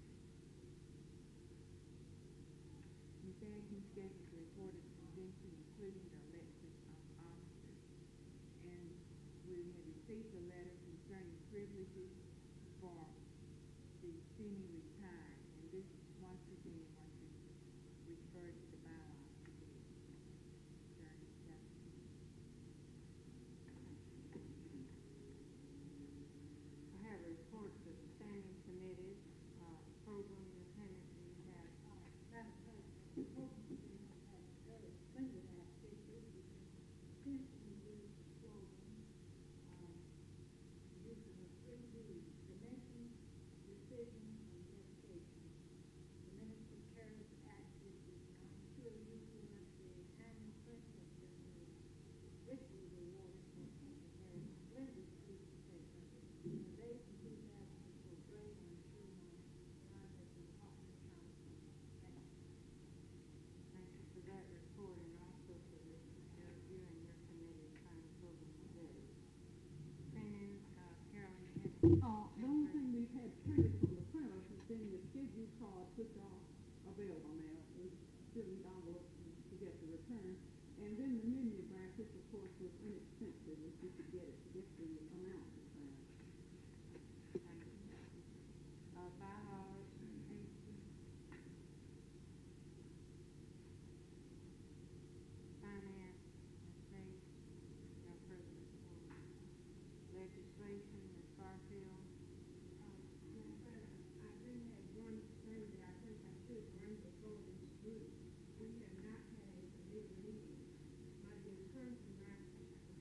Ms. Atkins gave us a report of the convention, including the election of officers. And we have received a letter concerning privileges for the semi-retired. And this, once again, was referred to the bylaws committee during the session. I have reports of standing committees, program lieutenant, we have, Madam President, the program committee has very limited activity because since we use the slogan, using the 3 Ds, dimension, decision, and dedication, the minister carries active with non-pure UPMC annual principal ceremony, richly rewarded for taking very splendid presentation. And they complete that for great, I'm sure my time as the Department of Council. Thank you. thank you for that report and also for the you and your committee kind of program today. Training, Carolyn, you had. The only thing we've had printed from the printer has been the schedule card, which are available now. We still need envelopes to get the return. And then the mimeograph, which of course was inexpensive if you could get it to get the amount returned. Bylaws, finance, estate, no further report. Legislation, Ms. Garfield. Madam President, I do have one thing that I think I should bring before this group. We have not had a committee meeting. My dear Councilman,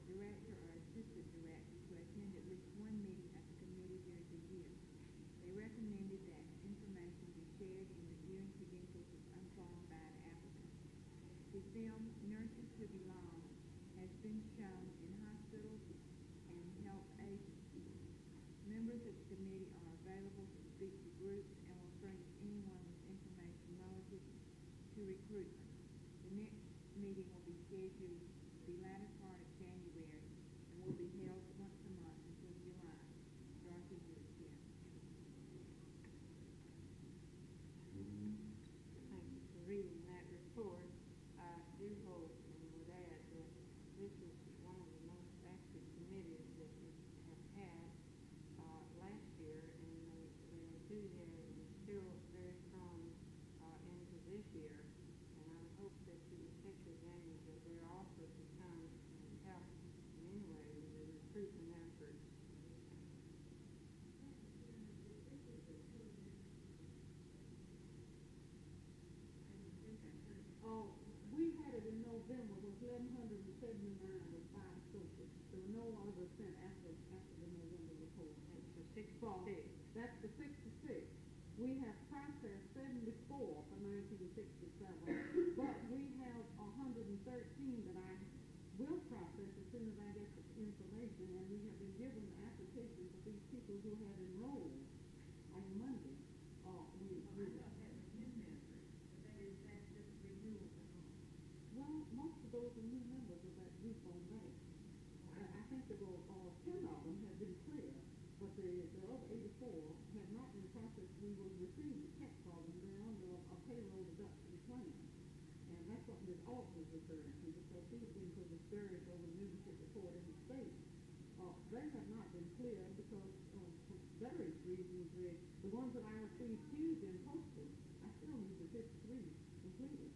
director or assistant director to attend at least one meeting of the committee during the year. They recommended that information be shared in the viewing credentials as unqualified applicants. The film Nurses Who Belong has been shown in hospitals and health agencies. Members of the committee are available to speak to groups and will furnish anyone with information relative to recruitment. The next meeting will be scheduled the latter part of January and will be held once a month until July. Dorothy, your chair. Thank you for reading that report. I do hope and would add that this is one of the most active committees that we have had last year, and the enthusiasm is still very strong into this year. And I hope that you will take advantage of their offer to come and help in any way with the recruitment efforts. We had it in November, it was 1,179 with 5 associates. There were no others sent after the November report. That's for 66. That's the 66. We have processed 74 for 1967, but we have 113 that I will process as soon as I get the information, and we have been given the applications of these people who have enrolled on Monday. Well, most of those are new members of that group on May. I think there were 10 of them have been clear, but the other 84 have not been processed. We will receive the check for them. They're under a payroll deduction plan. And that's what Ms. Alt was referring to, because she has been so discouraged over the leadership report in the state. They have not been clear because for various reasons. The ones that I received Tuesday and posted, I still need the 53 completed.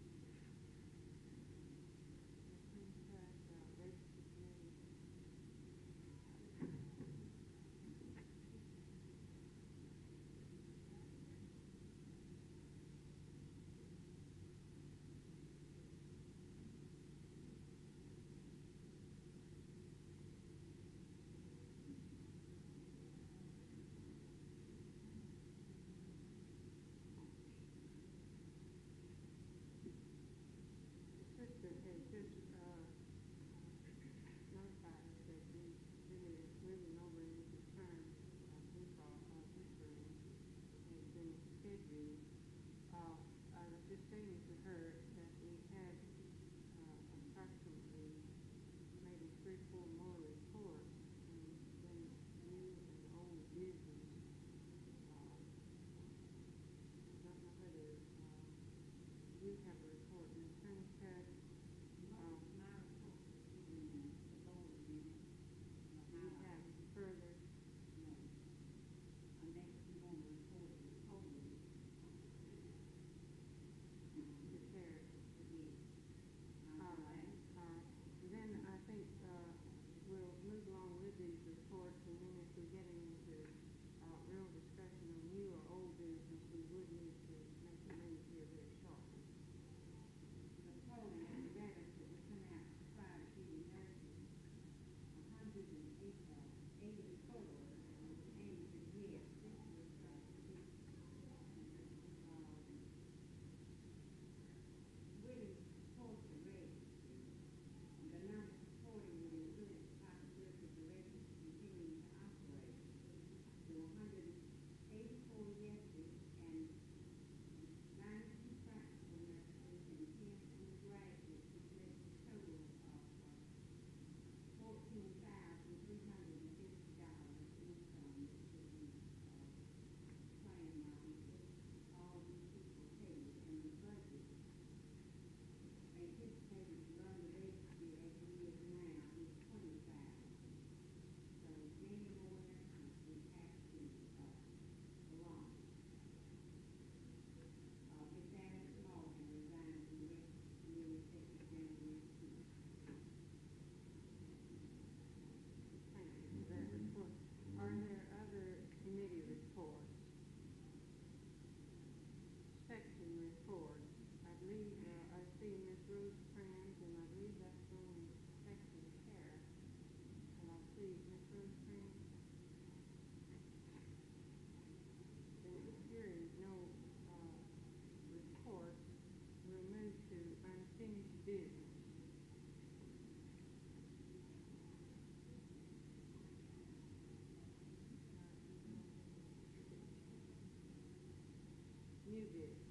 new business.